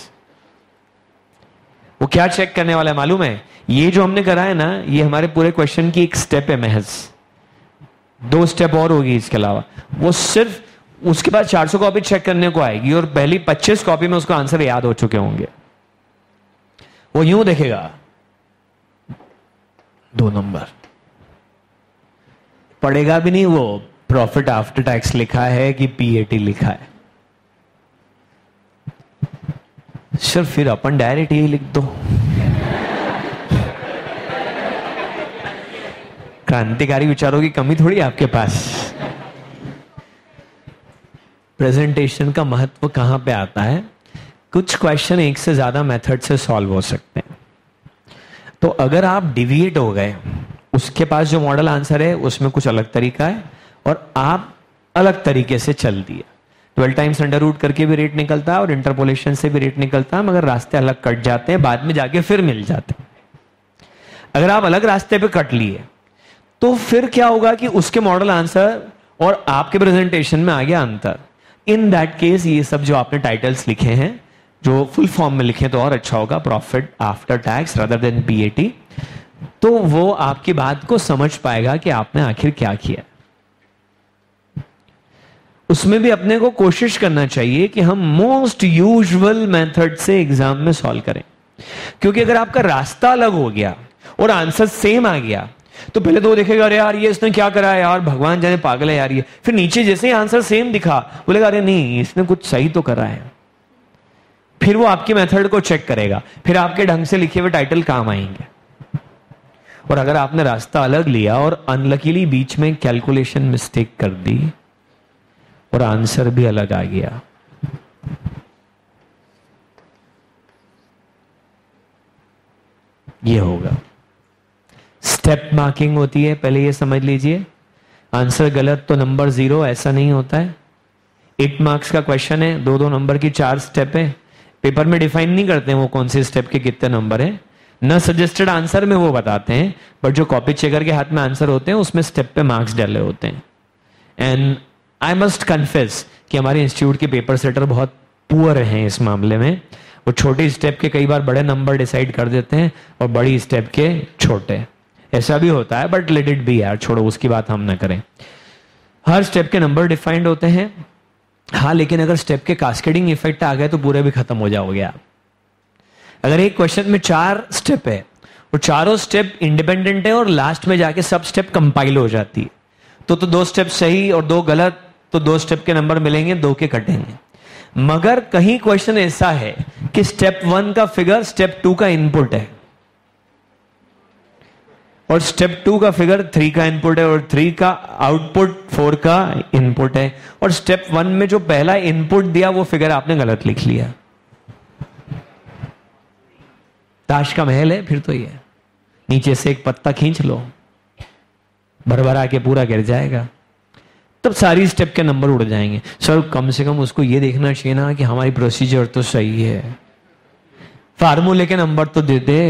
वो क्या चेक करने वाला है मालूम है? ये जो हमने करा है ना, ये हमारे पूरे क्वेश्चन की एक स्टेप है महज, 2 स्टेप और होगी इसके अलावा। वो सिर्फ उसके बाद 400 कॉपी चेक करने को आएगी और पहली 25 कॉपी में उसको आंसर याद हो चुके होंगे। वो यूं देखेगा 2 नंबर, पढ़ेगा भी नहीं वो प्रॉफिट आफ्टर टैक्स लिखा है कि पीएटी लिखा है। सर फिर अपन डायरेक्ट यही लिख दो, क्रांतिकारी विचारों की कमी थोड़ी आपके पास। प्रेजेंटेशन का महत्व कहां पे आता है? कुछ क्वेश्चन एक से ज्यादा मेथड से सॉल्व हो सकते हैं, तो अगर आप डिविएट हो गए, उसके पास जो मॉडल आंसर है उसमें कुछ अलग तरीका है और आप अलग तरीके से चल दिए, 12 टाइम्स अंडर रूट करके भी रेट निकलता है और इंटरपोलेशन से भी रेट निकलता है, मगर रास्ते अलग कट जाते हैं, बाद में जाके फिर मिल जाते हैं। अगर आप अलग रास्ते पे कट लिए तो फिर क्या होगा कि उसके मॉडल आंसर और आपके प्रेजेंटेशन में आ गया अंतर। इन दैट केस ये सब जो आपने टाइटल्स लिखे हैं, जो फुल फॉर्म में लिखे तो और अच्छा होगा, profit after tax rather than PAT, तो वो आपकी बात को समझ पाएगा कि आपने आखिर क्या किया। उसमें भी अपने को कोशिश करना चाहिए कि हम मोस्ट यूजुअल मेथड से एग्जाम में सॉल्व करें, क्योंकि अगर आपका रास्ता अलग हो गया और आंसर सेम आ गया तो पहले तो वो देखेगा अरे यार ये इसने क्या करा है यार, भगवान जाने पागल है यार ये। फिर नीचे जैसे ही आंसर सेम दिखा बोलेगा अरे नहीं इसने कुछ सही तो करा है। फिर वो आपके मेथड को चेक करेगा, फिर आपके ढंग से लिखे हुए टाइटल काम आएंगे। और अगर आपने रास्ता अलग लिया और अनलकीली बीच में कैलकुलेशन मिस्टेक कर दी और आंसर भी अलग आ गया, ये होगा। स्टेप मार्किंग होती है, पहले ये समझ लीजिए। आंसर गलत तो नंबर 0, ऐसा नहीं होता है। 8 मार्क्स का क्वेश्चन है, 2-2 नंबर की 4 स्टेप है। पेपर में डिफाइन नहीं करते हैं वो कौन से स्टेप के कितने नंबर है, न सजेस्टेड आंसर में वो बताते हैं, बट जो कॉपी चेकर के हाथ में आंसर होते हैं उसमें स्टेप पे मार्क्स डाले होते हैं। एंड आई मस्ट कन्फेस कि हमारे इंस्टीट्यूट के पेपर सेटर बहुत पुअर हैं इस मामले में। वो छोटी स्टेप के कई बार बड़े नंबर डिसाइड कर देते हैं और बड़ी स्टेप के छोटे, ऐसा भी होता है, बट लेट इट बी यार, छोड़ो उसकी बात हम ना करें। हर स्टेप के नंबर डिफाइंड होते हैं। हाँ, लेकिन अगर स्टेप के कास्केडिंग इफेक्ट आ गए तो पूरे भी खत्म हो जाओगे आप। अगर एक क्वेश्चन में 4 स्टेप है वो चारों स्टेप इंडिपेंडेंट है और लास्ट में जाके सब स्टेप कंपाइल हो जाती है। तो 2 स्टेप सही और 2 गलत, तो 2 स्टेप के नंबर मिलेंगे, 2 के कटेंगे। मगर कहीं क्वेश्चन ऐसा है कि स्टेप 1 का फिगर स्टेप 2 का इनपुट है और स्टेप 2 का फिगर 3 का इनपुट है और 3 का आउटपुट 4 का इनपुट है, और स्टेप 1 में जो पहला इनपुट दिया वो फिगर आपने गलत लिख लिया। ताश का महल है फिर तो ये, नीचे से एक पत्ता खींच लो, भरभरा के पूरा गिर जाएगा, तब सारी स्टेप के नंबर उड़ जाएंगे। सर कम से कम उसको ये देखना चाहिए ना कि हमारी प्रोसीजर तो सही है, फार्मूले के नंबर तो दे दे।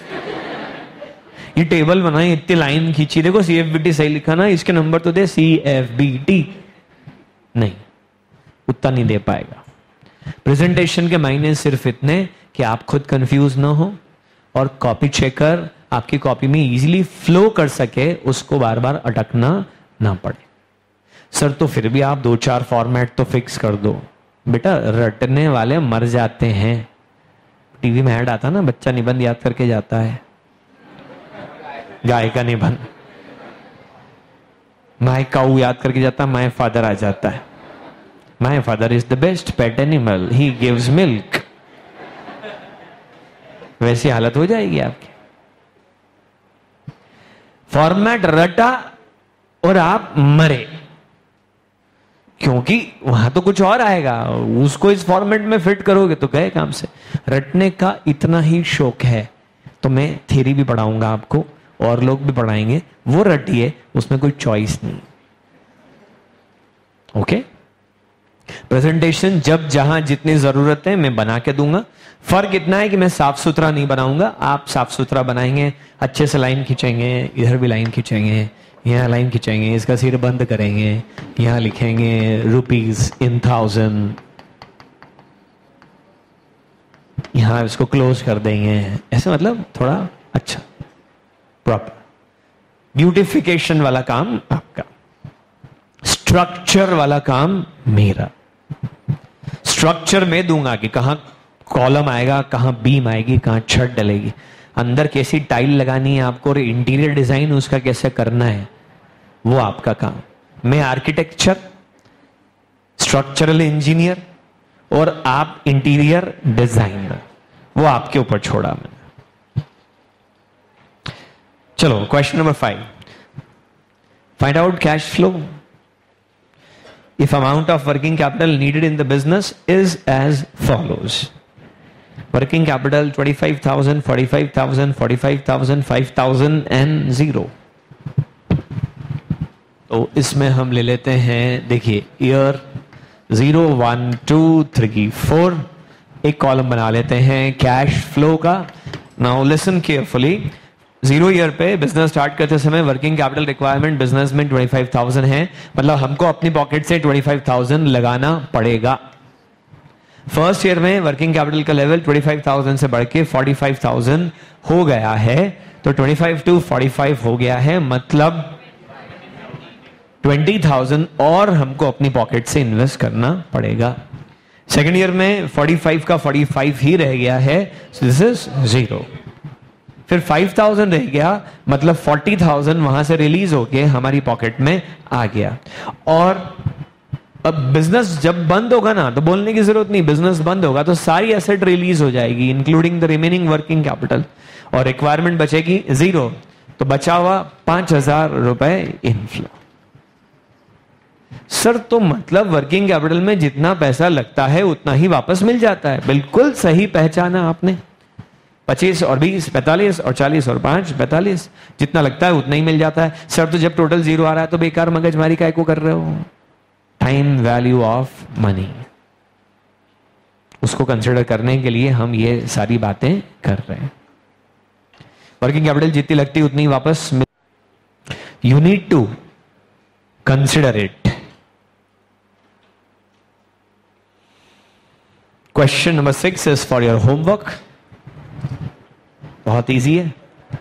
ये टेबल बनाई, इतनी लाइन खींची, देखो CFBT सही लिखा ना, इसके नंबर तो दे CFBT। नहीं, उतना नहीं दे पाएगा। प्रेजेंटेशन के मायने सिर्फ इतने कि आप खुद कंफ्यूज ना हो और कॉपी चेकर आपकी कॉपी में इजीली फ्लो कर सके, उसको बार बार अटकना ना पड़े। सर तो फिर भी आप 2-4 फॉर्मेट तो फिक्स कर दो। बेटा रटने वाले मर जाते हैं। टीवी में ऐड आता ना, बच्चा निबंध याद करके जाता है, गाय का निबंध, माय काऊ याद करके जाता, माय फादर आ जाता है, my father is the best pet animal, he gives milk. वैसी हालत हो जाएगी आपकी। फॉर्मेट रटा और आप मरे, क्योंकि वहां तो कुछ और आएगा, उसको इस फॉर्मेट में फिट करोगे तो गए काम से। रटने का इतना ही शौक है तो मैं थ्योरी भी पढ़ाऊंगा आपको और लोग भी पढ़ाएंगे, वो रटिए, उसमें कोई चॉइस नहीं। ओके, प्रेजेंटेशन जब जहां जितनी जरूरत है मैं बना के दूंगा। फर्क इतना है कि मैं साफ सुथरा नहीं बनाऊंगा, आप साफ सुथरा बनाएंगे, अच्छे से लाइन खींचेंगे, इधर भी लाइन खींचेंगे, यहाँ लाइन खींचेंगे, इसका सिर बंद करेंगे, यहाँ लिखेंगे रुपीज इन 1000, यहाँ इसको क्लोज कर देंगे, ऐसे मतलब थोड़ा अच्छा प्रॉपर। ब्यूटिफिकेशन वाला काम आपका, स्ट्रक्चर वाला काम मेरा। स्ट्रक्चर में दूंगा कि कहां कॉलम आएगा, कहां बीम आएगी, कहां छत डलेगी, अंदर कैसी टाइल लगानी है आपको और इंटीरियर डिजाइन उसका कैसे करना है, वो आपका काम। मैं आर्किटेक्चर, स्ट्रक्चरल इंजीनियर और आप इंटीरियर डिजाइनर, वो आपके ऊपर छोड़ा मैंने। चलो question number 5, find out cash flow if amount of working capital needed in the business is as follows. Working capital 25,000, 45,000, 45,000, 5,000 and 0. तो इसमें हम ले लेते हैं, देखिए ईयर 0, 1, 2, 3, 4, एक कॉलम बना लेते हैं कैश फ्लो का। Now listen carefully. 0 ईयर पे बिजनेस स्टार्ट करते समय वर्किंग कैपिटल रिक्वायरमेंट बिजनेस में 25,000 है, मतलब हमको अपनी पॉकेट से 25,000 लगाना पड़ेगा। फर्स्ट ईयर में वर्किंग कैपिटल का लेवल 25,000 से बढ़ के 45,000 हो गया है, तो 25 to 45 हो गया है, मतलब 20,000 और हमको अपनी पॉकेट से इन्वेस्ट करना पड़ेगा। सेकेंड ईयर में 45 का 45 ही रह गया है, सो दिस इज 0। फिर 5,000 रह गया, मतलब 40,000 वहां से रिलीज होके हमारी पॉकेट में आ गया। और अब बिजनेस जब बंद होगा ना, तो बोलने की जरूरत नहीं, बिजनेस बंद होगा तो सारी एसेट रिलीज हो जाएगी including the remaining working capital, और रिक्वायरमेंट बचेगी 0, तो बचा हुआ 5,000 रुपए इनफ्लो। सर तो मतलब वर्किंग कैपिटल में जितना पैसा लगता है उतना ही वापस मिल जाता है। बिल्कुल सही पहचाना आपने, 25 और 20 45 और 40 और 5 45, जितना लगता है उतना ही मिल जाता है। सर तो जब टोटल 0 आ रहा है तो बेकार मगजमारी काय को कर रहे हो। टाइम वैल्यू ऑफ मनी, उसको कंसिडर करने के लिए हम ये सारी बातें कर रहे हैं। वर्किंग कैपिटल जितनी लगती है उतनी वापस मिल, you need to consider it. Question number 6 is for your homework, बहुत इजी है।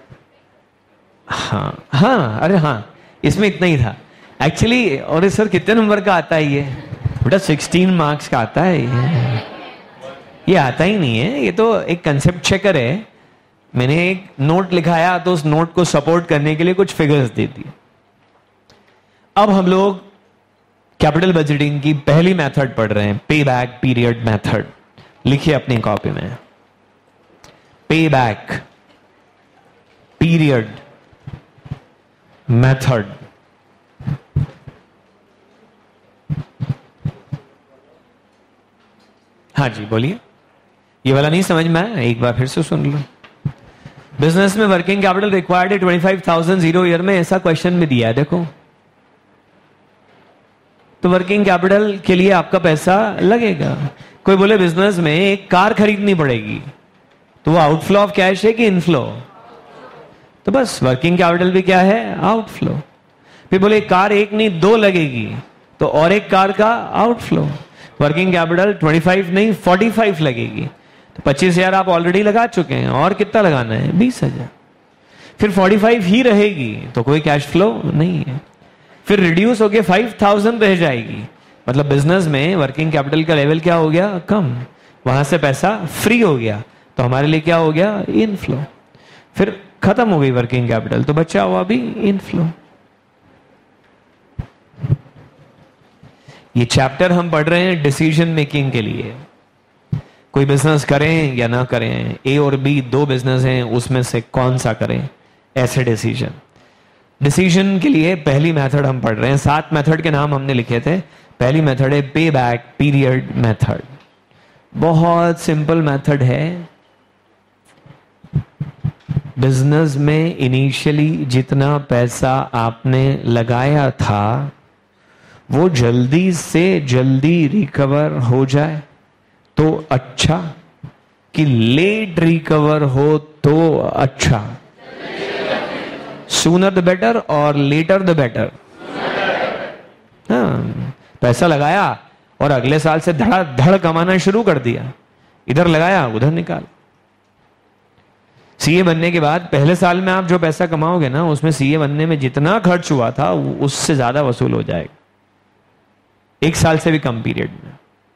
हाँ अरे हाँ, इसमें इतना ही था एक्चुअली। और सर कितने नंबर का आता है ये? बेटा 16 मार्क्स का आता है ये आता ही नहीं है, ये तो एक कंसेप्ट चेकर है। मैंने एक नोट लिखाया तो उस नोट को सपोर्ट करने के लिए कुछ फिगर्स दे दी। अब हम लोग कैपिटल बजटिंग की पहली मेथड पढ़ रहे हैं, पे बैक पीरियड मेथड। लिखिए अपनी कॉपी में, पे बैक पीरियड मेथड। हाँ जी बोलिए। ये वाला नहीं समझ में आया, एक बार फिर से सुन लो। बिजनेस में वर्किंग कैपिटल रिक्वायर्ड है 25,000 0 ईयर में, ऐसा क्वेश्चन में दिया है देखो। तो वर्किंग कैपिटल के लिए आपका पैसा लगेगा। कोई बोले बिजनेस में एक कार खरीदनी पड़ेगी, तो वो आउटफ्लो ऑफ कैश है कि इनफ्लो? तो बस वर्किंग कैपिटल भी क्या है? आउटफ्लो। फिर बोले कार एक नहीं 2 लगेगी, तो और एक कार का आउटफ्लो। वर्किंग कैपिटल 25 नहीं 45 लगेगी, तो 25,000 आप ऑलरेडी लगा चुके हैं, और कितना लगाना है? 20,000। फिर 45 ही रहेगी, तो कोई कैश फ्लो नहीं है। फिर रिड्यूस होके 5,000 रह जाएगी, मतलब बिजनेस में वर्किंग कैपिटल का लेवल क्या हो गया? कम। वहां से पैसा फ्री हो गया, तो हमारे लिए क्या हो गया? इनफ्लो। फिर खत्म हो गई वर्किंग कैपिटल, तो बचा हुआ भी इनफ्लो। ये चैप्टर हम पढ़ रहे हैं डिसीजन मेकिंग के लिए। कोई बिजनेस करें या ना करें, ए और बी 2 बिजनेस हैं, उसमें से कौन सा करें, ऐसे डिसीजन के लिए पहली मेथड हम पढ़ रहे हैं। 7 मेथड के नाम हमने लिखे थे। पहली मेथड है पे बैक पीरियड मेथड। बहुत सिंपल मेथड है। बिजनेस में इनिशियली जितना पैसा आपने लगाया था वो जल्दी से जल्दी रिकवर हो जाए तो अच्छा, कि लेट रिकवर हो तो अच्छा? सूनर द बेटर और लेटर द बेटर? हाँ, पैसा लगाया और अगले साल से धड़ कमाना शुरू कर दिया, इधर लगाया उधर निकाल। सीए बनने के बाद पहले साल में आप जो पैसा कमाओगे ना, उसमें सीए बनने में जितना खर्च हुआ था उससे ज्यादा वसूल हो जाएगा, 1 साल से भी कम पीरियड में।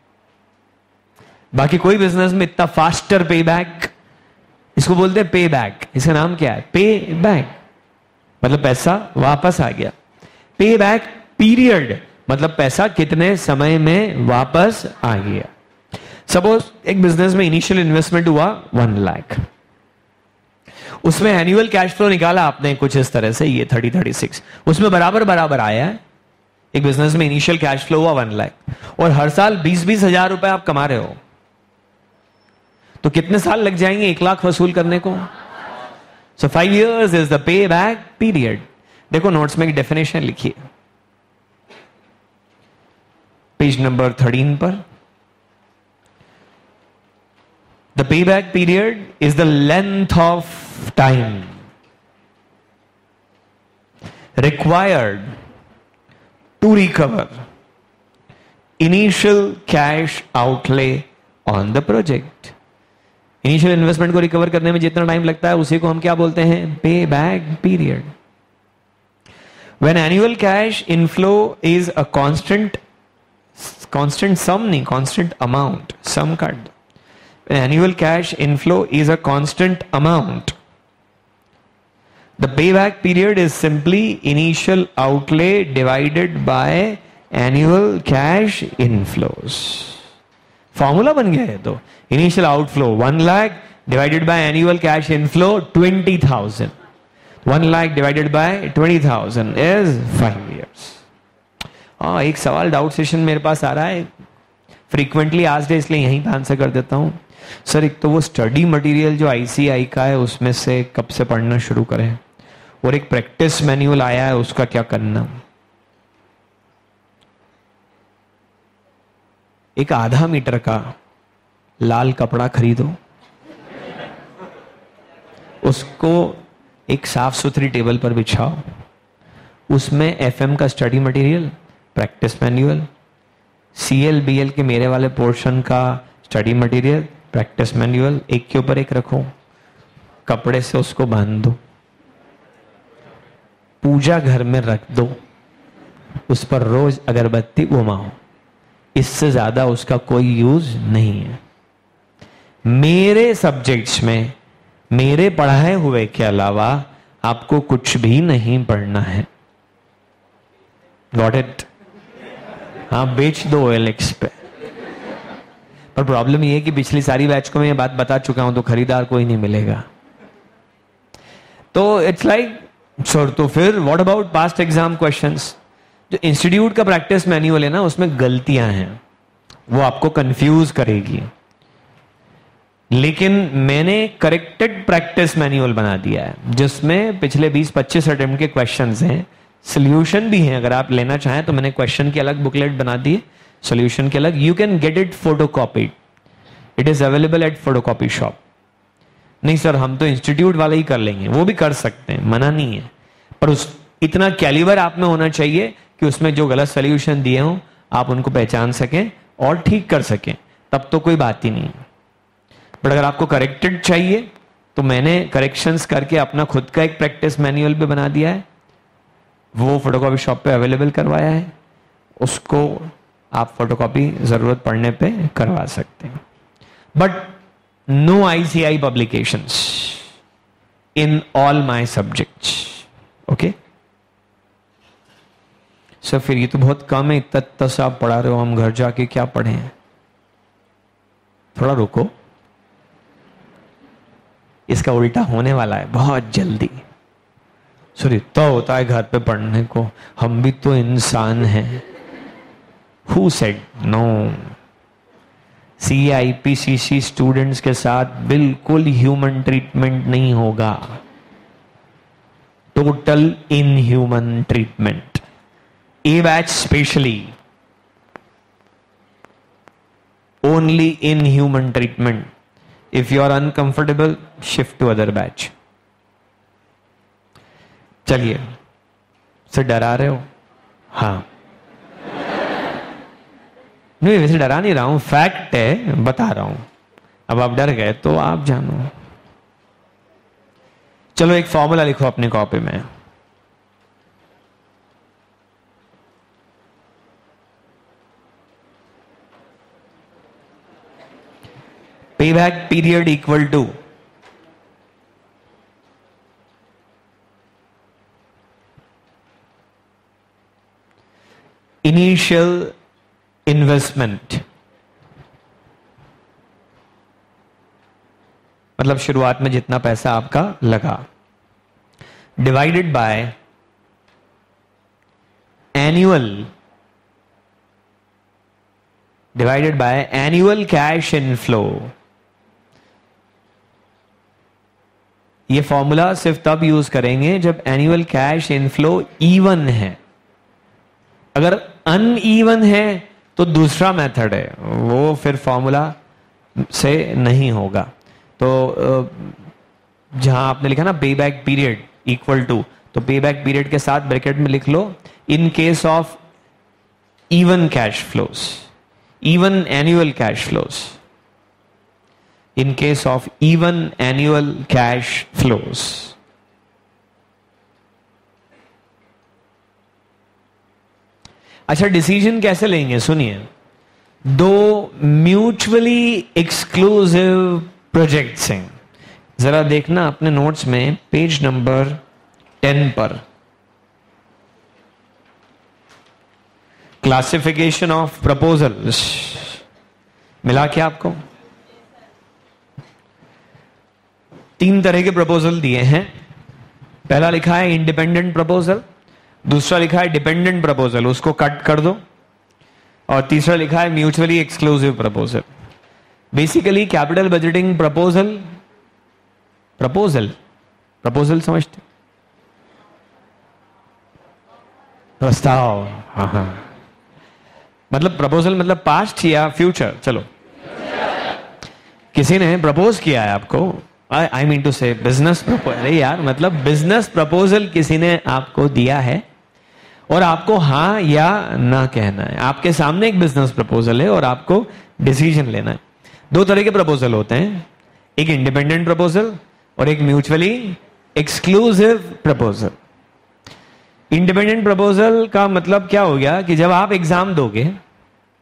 बाकी कोई बिजनेस में इतना फास्टर पे बैक, इसको बोलते हैं पे बैक। इसका नाम क्या है? पे बैक, मतलब पैसा वापस आ गया। पे बैक पीरियड मतलब पैसा कितने समय में वापस आ गया। सपोज एक बिजनेस में इनिशियल इन्वेस्टमेंट हुआ 1 लाख, उसमें एनुअल कैश फ्लो निकाला आपने कुछ इस तरह से, ये 36, उसमें बराबर आया है। एक बिजनेस में इनिशियल कैश फ्लो हुआ 1 लाख, और हर साल 20-20 हजार रुपए आप कमा रहे हो, तो कितने साल लग जाएंगे 1 लाख वसूल करने को? So 5 years is the pay back period. देखो नोट्स में एक डेफिनेशन लिखिए पेज नंबर 13 पर। The pay back period is the length of time required to recover initial cash outlay on the project। Initial investment को recover करने में जितना time लगता है उसी को हम क्या बोलते हैं? Pay back period. When annual cash inflow is a constant sum नहीं, कांस्टेंट अमाउंट, सम काट दो। Annual cash inflow is a constant amount, the payback period is simply initial outlay divided by annual cash inflows। Formula बन गया है। तो initial outflow 1 lakh divided by annual cash inflow 20,000, 1 lakh divided by 20,000 is 5 years। हाँ, एक सवाल doubt session मेरे पास आ रहा है फ्रीक्वेंटली आज डे, इसलिए यहीं पे आंसर कर देता हूं। सर एक तो वो स्टडी मटेरियल जो आईसीआई का है उसमें से कब से पढ़ना शुरू करें, और एक प्रैक्टिस मैन्युअल आया है उसका क्या करना? एक आधा मीटर का लाल कपड़ा खरीदो, उसको एक साफ सुथरी टेबल पर बिछाओ, उसमें एफएम का study material, practice manual, CL BL के मेरे वाले पोर्शन का स्टडी मटेरियल, प्रैक्टिस मैन्युअल, एक के ऊपर एक रखो, कपड़े से उसको बांध दो, पूजा घर में रख दो, उस पर रोज अगरबत्ती घुमाओ। इससे ज्यादा उसका कोई यूज नहीं है। मेरे सब्जेक्ट्स में मेरे पढ़ाए हुए के अलावा आपको कुछ भी नहीं पढ़ना है। Got it? हाँ, बेच दो OLX पे। पर प्रॉब्लम ये है कि पिछली सारी बैच को मैं ये बात बता चुका हूं, तो खरीदार कोई नहीं मिलेगा। तो इट्स लाइक सर, तो फिर what about past exam questions? जो इंस्टीट्यूट का प्रैक्टिस मैन्युअल है ना, उसमें गलतियां हैं, वो आपको कंफ्यूज करेगी। लेकिन मैंने करेक्टेड प्रैक्टिस मैन्युअल बना दिया है, जिसमें पिछले 20-25 अटेम्प्ट के क्वेश्चंस हैं, सोल्यूशन भी हैं। अगर आप लेना चाहें तो मैंने क्वेश्चन की अलग बुकलेट बना दी है, सोल्यूशन की अलग। You can get it photocopied, it is available at photocopy shop. नहीं सर, हम तो इंस्टीट्यूट वाले ही कर लेंगे, वो भी कर सकते हैं, मना नहीं है, पर उस इतना कैलिबर आप में होना चाहिए कि उसमें जो गलत सोल्यूशन दिए हों आप उनको पहचान सकें और ठीक कर सकें, तब तो कोई बात ही नहीं। बट अगर आपको करेक्टेड चाहिए तो मैंने करेक्शंस करके अपना खुद का एक प्रैक्टिस मैन्युअल भी बना दिया है, वो फोटोकॉपी शॉप पे अवेलेबल करवाया है, उसको आप फोटोकॉपी जरूरत पड़ने पे करवा सकते हैं। But no ICI publications in all my subjects. Okay? सर फिर ये तो बहुत कम है, इतना सा आप पढ़ा रहे हो, हम घर जाके क्या पढ़ें? थोड़ा रुको, इसका उल्टा होने वाला है बहुत जल्दी। सर इतना होता है घर पे पढ़ने को, हम भी तो इंसान हैं। Who said no? CIPCC students के साथ बिल्कुल ह्यूमन ट्रीटमेंट नहीं होगा, total inhuman treatment. A batch specially only inhuman treatment. If you are uncomfortable, shift to other batch. चलिए, सर डरा रहे हो? हाँ, नहीं वैसे डरा नहीं रहा हूं, फैक्ट है, बता रहा हूं। अब आप डर गए तो आप जानो। चलो एक फॉर्मूला लिखो अपनी कॉपी में। Payback period equal to initial investment, मतलब शुरुआत में जितना पैसा आपका लगा, divided by annual cash inflow. ये फॉर्मूला सिर्फ तब यूज करेंगे जब एनुअल कैश इनफ्लो इवन है। अगर अनइवन है तो दूसरा मेथड है, वो फिर फॉर्मूला से नहीं होगा। तो जहां आपने लिखा ना पेबैक पीरियड इक्वल टू, तो पेबैक पीरियड के साथ ब्रैकेट में लिख लो in case of even cash flows, even annual cash flows, in case of even annual cash flows. अच्छा, डिसीजन कैसे लेंगे? सुनिए, दो म्यूचुअली एक्सक्लूसिव प्रोजेक्ट्स हैं। जरा देखना अपने नोट्स में पेज नंबर 10 पर, क्लासिफिकेशन ऑफ प्रपोजल्स मिला क्या आपको? 3 तरह के प्रपोजल दिए हैं। पहला लिखा है इंडिपेंडेंट प्रपोजल, दूसरा लिखा है डिपेंडेंट प्रपोजल, उसको कट कर दो, और तीसरा लिखा है mutually exclusive proposal. Basically capital budgeting proposal, proposal समझते? प्रस्ताव, हाँ, मतलब प्रपोजल मतलब पास्ट या फ्यूचर? चलो, किसी ने प्रपोज किया है आपको, I mean to say business proposal. अरे यार, मतलब बिजनेस प्रपोजल किसी ने आपको दिया है और आपको हाँ या ना कहना है। आपके सामने एक बिजनेस प्रपोजल है और आपको डिसीजन लेना है। 2 तरह के प्रपोजल होते हैं, एक इंडिपेंडेंट प्रपोजल और एक mutually exclusive proposal. Independent proposal का मतलब क्या हो गया कि जब आप एग्जाम दोगे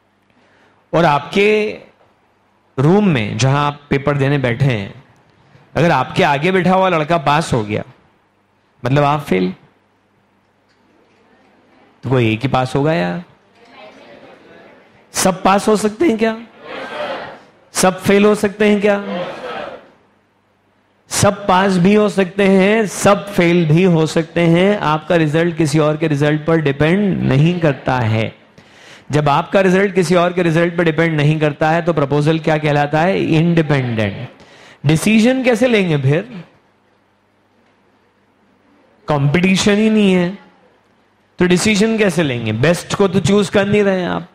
और आपके रूम में जहां आप पेपर देने बैठे हैं अगर आपके आगे बैठा हुआ लड़का पास हो गया मतलब आप फेल, तो कोई एक ही पास होगा यार? सब पास हो सकते हैं क्या? सब फेल हो सकते हैं क्या? सब पास भी हो सकते हैं, सब फेल भी हो सकते हैं। आपका रिजल्ट किसी और के रिजल्ट पर डिपेंड नहीं करता है। जब आपका रिजल्ट किसी और के रिजल्ट पर डिपेंड नहीं करता है तो प्रपोजल क्या कहलाता है? इंडिपेंडेंट। डिसीजन कैसे लेंगे फिर? कंपटीशन ही नहीं है तो डिसीजन कैसे लेंगे? बेस्ट को तो चूज कर नहीं रहे हैं आप।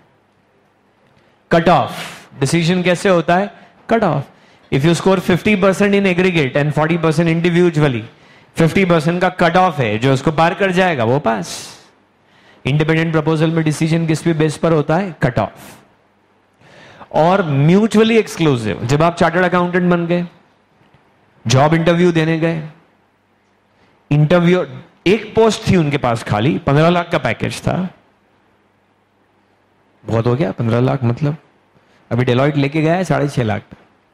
कट ऑफ डिसीजन कैसे होता है? Cut off. If you score 50% in aggregate and 40% individually, 50% का कट ऑफ है, जो उसको पार कर जाएगा वो पास। इंडिपेंडेंट प्रपोजल में डिसीजन किस पे बेस पर होता है? Cut off. और म्यूचुअली एक्सक्लूसिव। जब आप चार्टर्ड अकाउंटेंट बन गए, जॉब इंटरव्यू देने गए, इंटरव्यू एक पोस्ट थी उनके पास खाली, 15 लाख का पैकेज था। बहुत हो गया 15 लाख, मतलब अभी डेलॉइट लेके गया है 6.5 लाख।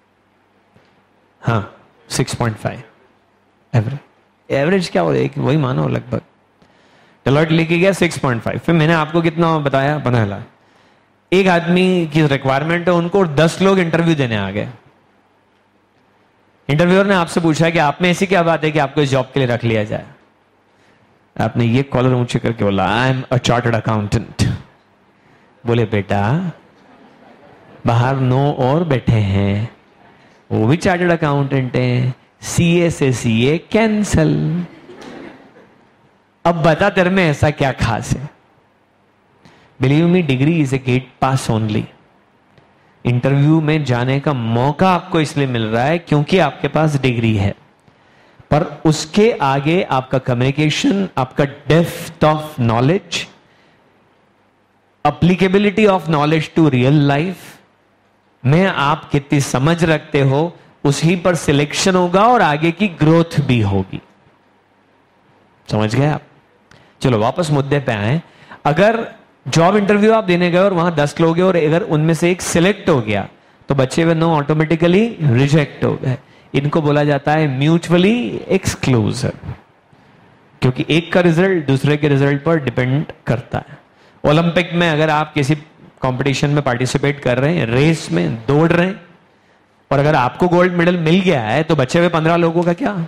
हाँ 6.5 एवरेज। एवरेज क्या हो रहा है? वही मानो लगभग। डेलॉइट लेके गया 6.5। फिर मैंने आपको कितना बताया? 15 लाख। एक आदमी की रिक्वायरमेंट है उनको, 10 लोग इंटरव्यू देने आ गए। इंटरव्यूअर ने आपसे पूछा कि आप में ऐसी क्या बात है कि आपको इस जॉब के लिए रख लिया जाए? आपने ये कॉलर ऊंचे करके बोला, I am a chartered accountant. बोले बेटा बाहर 9 और बैठे हैं, वो भी चार्टर्ड अकाउंटेंट हैं, सीए से सीए कैंसल। अब बता तेरे में ऐसा क्या खास है? Believe me, degree is a gate pass only. Interview में जाने का मौका आपको इसलिए मिल रहा है क्योंकि आपके पास डिग्री है, पर उसके आगे आपका कम्युनिकेशन, आपका depth of knowledge, applicability of knowledge to real life में आप कितनी समझ रखते हो, उसी पर सिलेक्शन होगा और आगे की ग्रोथ भी होगी। समझ गए आप? चलो वापस मुद्दे पे आए। अगर जॉब इंटरव्यू आप देने गए और वहां 10 लोग हैं और अगर उनमें से एक सिलेक्ट हो गया तो बच्चे हुए 9 ऑटोमेटिकली रिजेक्ट हो गए। इनको बोला जाता है म्यूचुअली एक्सक्लूसिव, क्योंकि एक का रिजल्ट दूसरे के रिजल्ट पर डिपेंड करता है। ओलंपिक में अगर आप किसी कंपटीशन में पार्टिसिपेट कर रहे हैं, रेस में दौड़ रहे हैं, और अगर आपको गोल्ड मेडल मिल गया है तो बचे हुए 15 लोगों का क्या?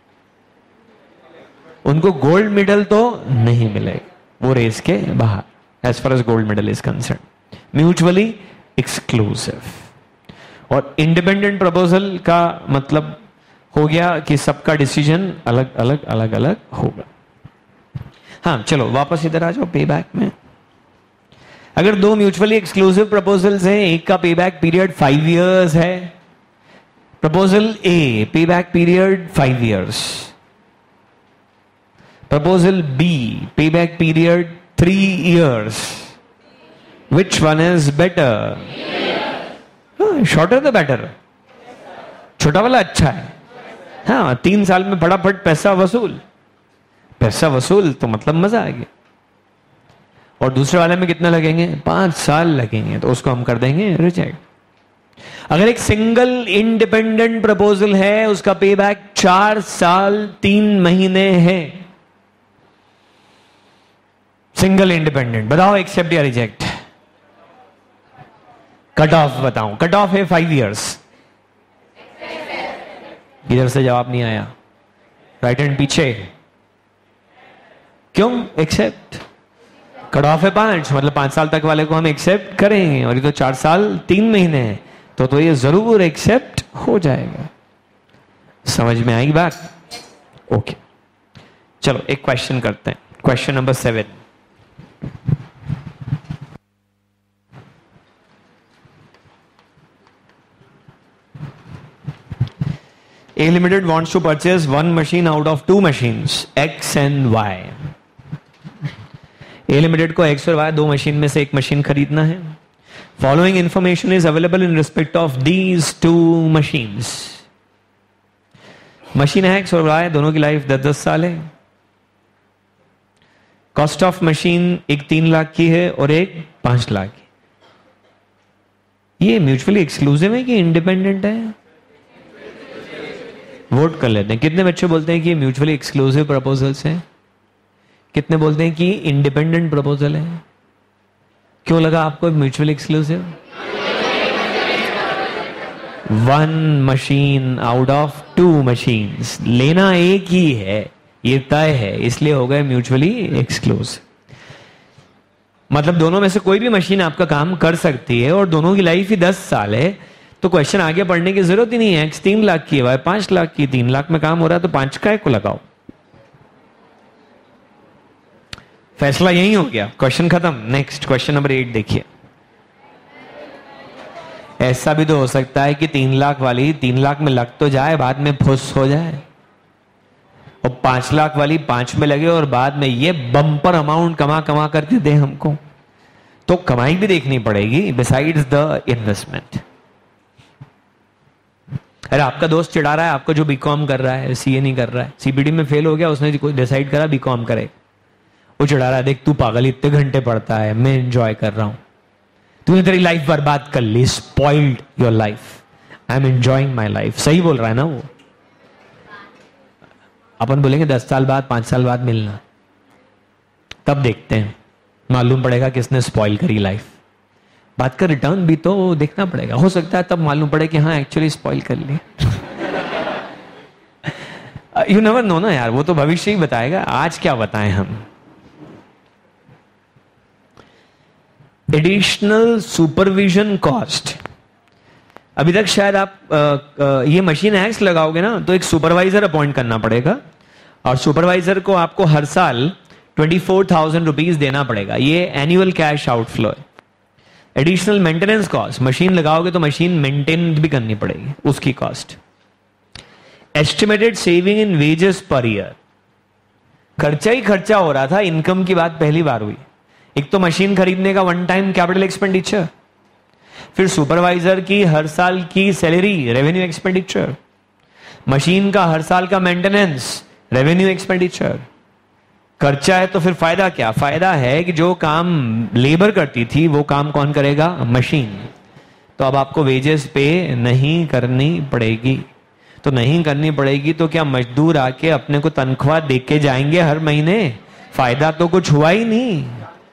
उनको गोल्ड मेडल तो नहीं मिलेगा, वो रेस के बाहर, as far as gold medal is concerned. Mutually exclusive. और इंडिपेंडेंट प्रपोजल का मतलब हो गया कि सबका डिसीजन अलग अलग अलग अलग होगा। हाँ चलो वापस इधर आ जाओ पे बैक में। अगर 2 म्यूचुअली एक्सक्लूसिव प्रपोजल्स हैं, एक का पे बैक पीरियड 5 इयर्स है, proposal A pay back period 5 years, proposal B pay back period 3 years, which one is better? Shorter the better. छोटा वाला अच्छा है। हाँ 3 साल में फटाफट पैसा वसूल, पैसा वसूल तो मतलब मजा आ गया। और दूसरे वाले में कितना लगेंगे? 5 साल लगेंगे, तो उसको हम कर देंगे रिजेक्ट। अगर एक सिंगल इंडिपेंडेंट प्रपोजल है, उसका पे बैक 4 साल 3 महीने है। सिंगल इंडिपेंडेंट, बताओ एक्सेप्ट या रिजेक्ट? कट ऑफ बताऊं? कट ऑफ है 5 इयर्स। इधर से जवाब नहीं आया, राइट हैंड पीछे। क्यों एक्सेप्ट? कट ऑफ है 5, मतलब 5 साल तक वाले को हम एक्सेप्ट करेंगे, और ये तो 4 साल 3 महीने है, तो ये जरूर एक्सेप्ट हो जाएगा। समझ में आई बात? ओके चलो एक क्वेश्चन करते हैं। Question number 7। A Limited wants to purchase 1 machine out of 2 machines, X and Y. A Limited को X और Y 2 मशीन में से एक मशीन खरीदना है। Following information is available in respect of these 2 machines. Machine है X और Y, दोनों की लाइफ 10-10 साल है। कॉस्ट ऑफ मशीन एक 3 लाख की है और एक 5 लाख की। ये म्यूचुअली एक्सक्लूसिव है कि इंडिपेंडेंट है? वोट कर लेते हैं। कितने बच्चे बोलते हैं कि म्यूचुअली एक्सक्लूसिव प्रपोजल्स हैं? कितने बोलते हैं कि इंडिपेंडेंट प्रपोजल है? क्यों लगा आपको mutually exclusive? One machine out of two machines, लेना एक ही है, ये तय है, इसलिए हो गए म्यूचुअली एक्सक्लूसिव। मतलब दोनों में से कोई भी मशीन आपका काम कर सकती है और दोनों की लाइफ ही 10 साल है, तो क्वेश्चन आगे पढ़ने की जरूरत ही नहीं है। X 3 लाख की है, Y 5 लाख की, 3 लाख में काम हो रहा है तो 5 का को लगाओ, फैसला यही हो गया, क्वेश्चन खत्म। नेक्स्ट क्वेश्चन नंबर 8 देखिए। ऐसा भी तो हो सकता है कि 3 लाख वाली 3 लाख में लग तो जाए, बाद में फुस हो जाए, और 5 लाख वाली 5 में लगे और बाद में ये बम्पर अमाउंट कमा कमा करके दे हमको, तो कमाई भी देखनी पड़ेगी बिसाइड्स द इन्वेस्टमेंट। अरे आपका दोस्त चिढ़ा रहा है आपको जो बीकॉम कर रहा है, सीए नहीं कर रहा है, सीबीडी में फेल हो गया, उसने डिसाइड करा बीकॉम करे, वो चिढ़ा रहा है, देख तू पागल इतने घंटे पढ़ता है, मैं एंजॉय कर रहा हूं, तूने तेरी लाइफ बर्बाद कर ली, spoiled your life, I am enjoying my life. सही बोल रहा है ना वो? अपन बोलेंगे 10 साल बाद 5 साल बाद मिलना, तब देखते हैं, मालूम पड़ेगा किसने स्पॉइल करी लाइफ। बात का रिटर्न भी तो देखना पड़ेगा, हो सकता है तब मालूम पड़े कि हाँ एक्चुअली स्पॉइल कर ली। यू नेवर नो ना यार, वो तो भविष्य ही बताएगा, आज क्या बताएं हम। एडिशनल सुपरविजन कॉस्ट, अभी तक शायद आप ये मशीन एक्स लगाओगे ना तो एक सुपरवाइजर अपॉइंट करना पड़ेगा, और सुपरवाइजर को आपको हर साल 24,000 रुपीज देना पड़ेगा, ये एनुअल कैश आउटफ्लो है। एडिशनल मेंटेनेंस कॉस्ट, मशीन लगाओगे तो मशीन मेंटेन भी करनी पड़ेगी, उसकी cost. Estimated saving in wages per year, खर्चा ही खर्चा हो रहा था, इनकम की बात पहली बार हुई। एक तो मशीन खरीदने का वन टाइम कैपिटल एक्सपेंडिचर, फिर सुपरवाइजर की हर साल की सैलरी रेवेन्यू एक्सपेंडिचर, मशीन का हर साल का मेंटेनेंस रेवेन्यू एक्सपेंडिचर। खर्चा है तो फिर फायदा क्या? फायदा है कि जो काम लेबर करती थी वो काम कौन करेगा? मशीन। तो अब आपको वेजेस पे नहीं करनी पड़ेगी, तो नहीं करनी पड़ेगी तो क्या मजदूर आके अपने को तनख्वाह दे के जाएंगे हर महीने? फायदा तो कुछ हुआ ही नहीं,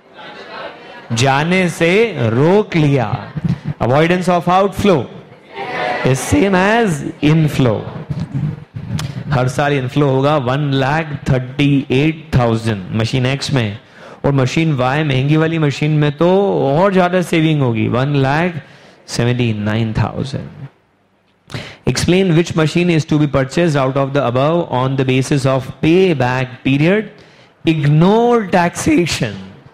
जाने से रोक लिया। Avoidance of outflow is same as inflow. हर साल इनफ्लो होगा 1,38,000 मशीन एक्स में, और मशीन वाई महंगी वाली मशीन में तो और ज्यादा सेविंग होगी, 1,79,000। Explain which machine is to be purchased out of the above on the basis of payback period. Ignore taxation.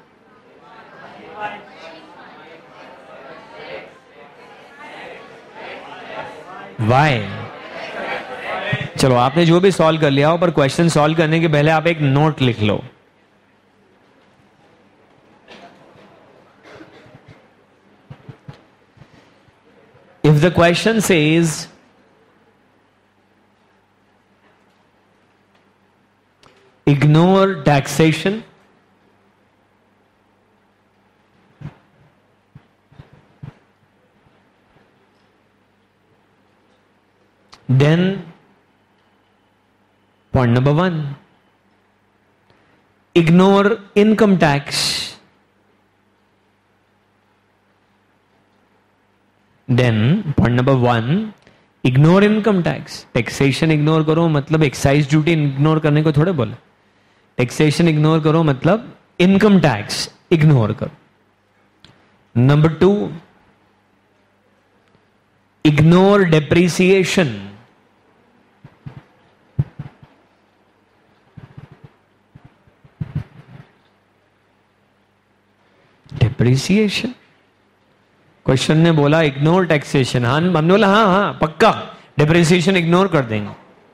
Why? चलो आपने जो भी सॉल्व कर लिया हो, पर क्वेश्चन सॉल्व करने के पहले आप एक नोट लिख लो। If the question says ignore taxation, then point number 1, ignore income tax. Then point number 1, ignore income tax. Taxation ignore करो मतलब एक्साइज ड्यूटी इग्नोर करने को थोड़े बोले, टैक्सेशन इग्नोर करो मतलब इनकम टैक्स इग्नोर करो। Number 2, ignore depreciation. Depreciation, question ने बोला इग्नोर टैक्सेशन, हाँ हमने बोला हाँ पक्का डेप्रिसिएशन इग्नोर कर देंगे।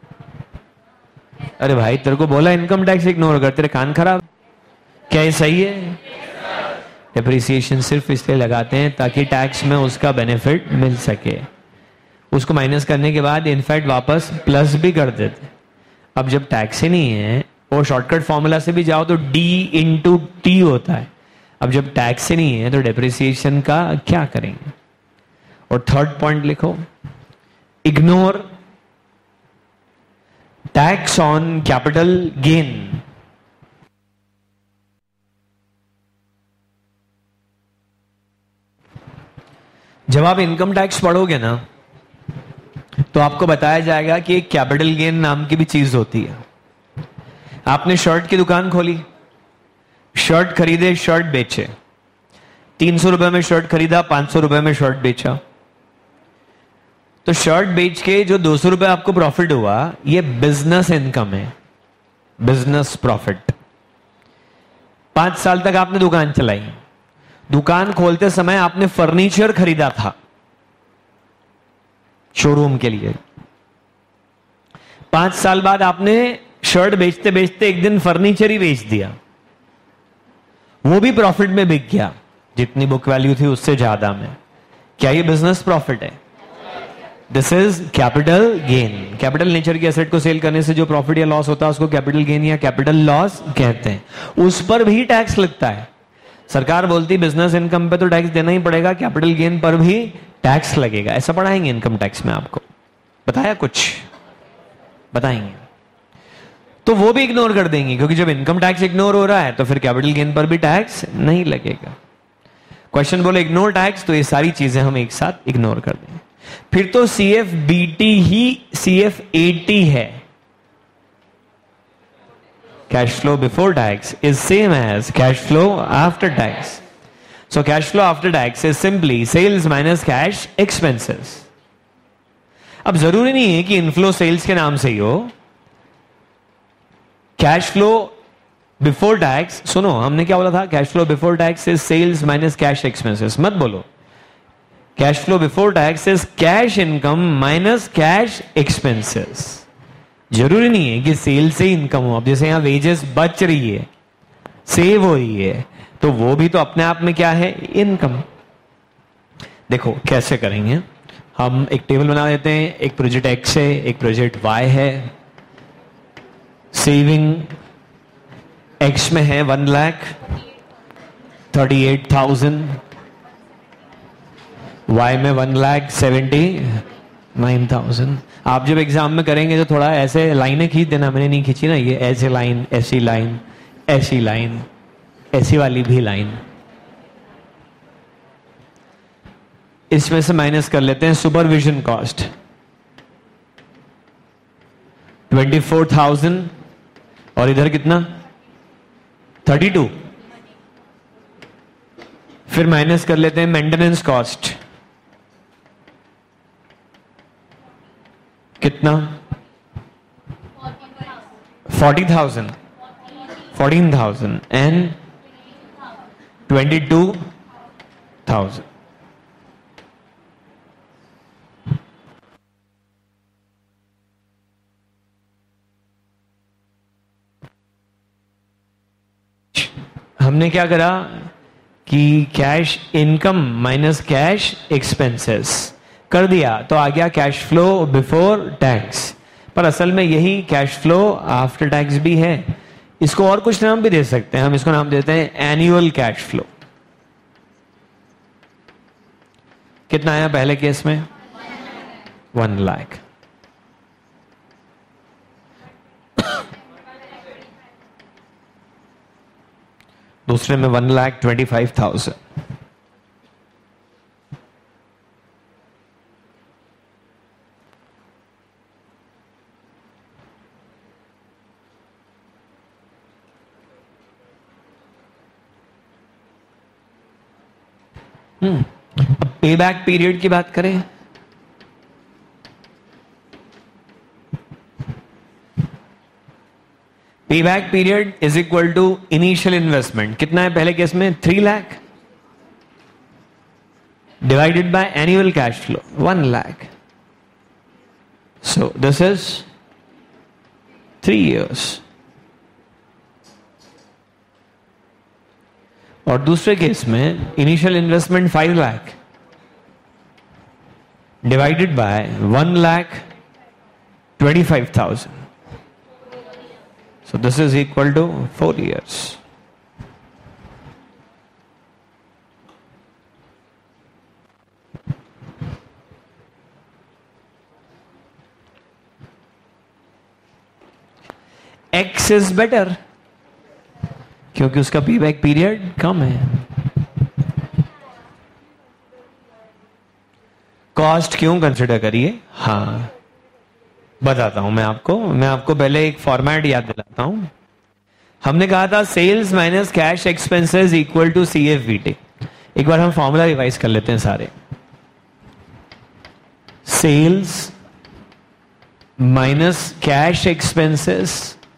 अरे भाई तेरे को बोला इनकम टैक्स इग्नोर कर, तेरे कान खराब? क्या ये सही है? डेप्रिसिएशन सिर्फ इसलिए लगाते हैं ताकि टैक्स में उसका बेनिफिट मिल सके, उसको माइनस करने के बाद इनफैक्ट वापस प्लस भी कर देते। अब जब टैक्स ही नहीं है और शॉर्टकट फॉर्मूला से भी जाओ तो D/T होता है, अब जब टैक्स ही नहीं है तो डेप्रिसिएशन का क्या करेंगे? और थर्ड पॉइंट लिखो, ignore tax on capital gain. जब आप इनकम टैक्स पढ़ोगे ना तो आपको बताया जाएगा कि एक कैपिटल गेन नाम की भी चीज होती है। आपने शर्ट की दुकान खोली, शर्ट खरीदे, शर्ट बेचे, 300 रुपए में शर्ट खरीदा, 500 रुपए में शर्ट बेचा, तो शर्ट बेच के जो 200 रुपए आपको प्रॉफिट हुआ, ये बिजनेस इनकम है, बिजनेस प्रॉफिट। 5 साल तक आपने दुकान चलाई, दुकान खोलते समय आपने फर्नीचर खरीदा था शोरूम के लिए, 5 साल बाद आपने शर्ट बेचते बेचते एक दिन फर्नीचर ही बेच दिया, वो भी प्रॉफिट में बिक गया, जितनी बुक वैल्यू थी उससे ज्यादा में। क्या ये बिजनेस प्रॉफिट है? This is capital gain. Capital nature की एसेट को सेल करने से जो प्रॉफिट या लॉस होता है उसको कैपिटल गेन या कैपिटल लॉस कहते हैं। उस पर भी टैक्स लगता है। सरकार बोलती बिजनेस इनकम पे तो टैक्स देना ही पड़ेगा, कैपिटल गेन पर भी टैक्स लगेगा। ऐसा पढ़ाएंगे इनकम टैक्स में, आपको बताया कुछ बताएंगे, तो वो भी इग्नोर कर देंगे, क्योंकि जब इनकम टैक्स इग्नोर हो रहा है तो फिर कैपिटल गेन पर भी टैक्स नहीं लगेगा। क्वेश्चन बोले इग्नोर टैक्स, तो ये सारी चीजें हम एक साथ इग्नोर कर देंगे। फिर तो CFBT ही CFAT है। Cash flow before tax is same as cash flow after tax. So cash flow after tax is simply sales minus cash expenses. अब जरूरी नहीं है कि इनफ्लो सेल्स के नाम से ही हो। कैश फ्लो बिफोर टैक्स, सुनो हमने क्या बोला था, cash flow before tax is sales minus cash expenses. मत बोलो cash flow before tax is cash income minus cash expenses. जरूरी नहीं है कि सेल से इनकम हो। अब जैसे यहां वेजेस बच रही है, सेव हो रही है, तो वो भी तो अपने आप में क्या है, इनकम। देखो कैसे करेंगे, हम एक टेबल बना देते हैं। एक प्रोजेक्ट एक्स है, एक प्रोजेक्ट वाई है। सेविंग एक्स में है 1,38,000, वाई में 1,79,000। आप जब एग्जाम में करेंगे तो थोड़ा ऐसे लाइनें खींच देना, मैंने नहीं खींची ना, ये ऐसे लाइन, ऐसी लाइन, ऐसी लाइन, ऐसी वाली भी लाइन। इसमें से माइनस कर लेते हैं सुपरविजन कॉस्ट 24,000, और इधर कितना 32। फिर माइनस कर लेते हैं मेंटेनेंस कॉस्ट, कितना 40,000, 14,000 एंड 22,000। हमने क्या करा कि cash income minus cash expenses कर दिया, तो आ गया कैश फ्लो बिफोर टैक्स। पर असल में यही कैश फ्लो आफ्टर टैक्स भी है। इसको और कुछ नाम भी दे सकते हैं, हम इसको नाम देते हैं एनुअल कैश फ्लो। कितना आया पहले केस में 1 लाख। दूसरे में 1,25,000। अब पे बैक पीरियड की बात करें, pay back period is equal to initial investment. कितना है पहले केस में 3 lakh divided by annual cash flow 1 lakh. So this is 3 years। और दूसरे केस में initial investment 5 lakh divided by 1,25,000। So this is equal to 4 years. X is better, क्योंकि उसका payback period कम है। कॉस्ट क्यों कंसिडर करिए? हाँ बताता हूं मैं आपको पहले एक फॉर्मेट याद दिलाता हूं। हमने कहा था sales minus cash expenses equal to CFBT। एक बार हम फॉर्मूला रिवाइज कर लेते हैं सारे। Sales minus cash expenses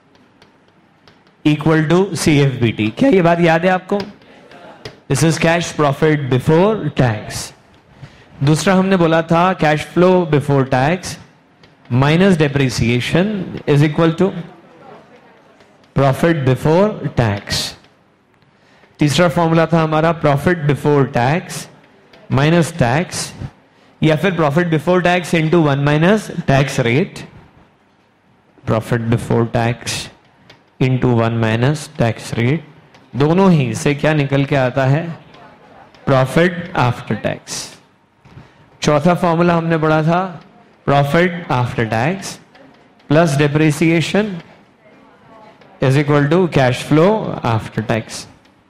equal to CFBT। क्या ये बात याद है आपको? This is cash profit before tax. दूसरा हमने बोला था cash flow before tax minus depreciation is equal to profit before tax. तीसरा फॉर्मूला था हमारा profit before tax minus tax, या फिर profit before tax into 1 minus tax rate. Profit before tax into 1 minus tax rate, दोनों ही से क्या निकल के आता है? Profit after tax. चौथा फॉर्मूला हमने पढ़ा था profit after tax plus depreciation is equal to cash flow after tax.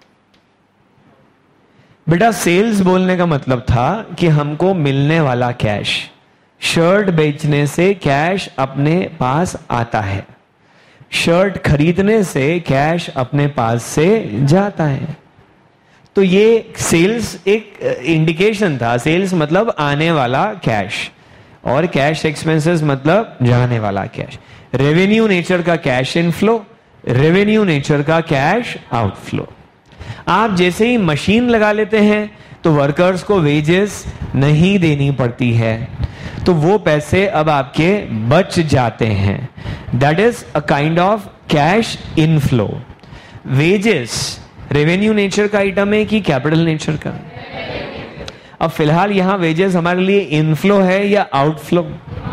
बेटा सेल्स बोलने का मतलब था कि हमको मिलने वाला कैश, शर्ट बेचने से कैश अपने पास आता है, शर्ट खरीदने से कैश अपने पास से जाता है। तो ये सेल्स एक इंडिकेशन था। सेल्स मतलब आने वाला कैश और कैश एक्सपेंसेस मतलब जाने वाला कैश। रेवेन्यू नेचर का कैश इनफ्लो, रेवेन्यू नेचर का कैश आउटफ्लो। आप जैसे ही मशीन लगा लेते हैं तो वर्कर्स को वेजेस नहीं देनी पड़ती है, तो वो पैसे अब आपके बच जाते हैं। That is a kind of cash inflow. Wages revenue nature का आइटम है कि कैपिटल नेचर का? अब फिलहाल यहां वेजेस हमारे लिए इनफ्लो है या आउटफ्लो?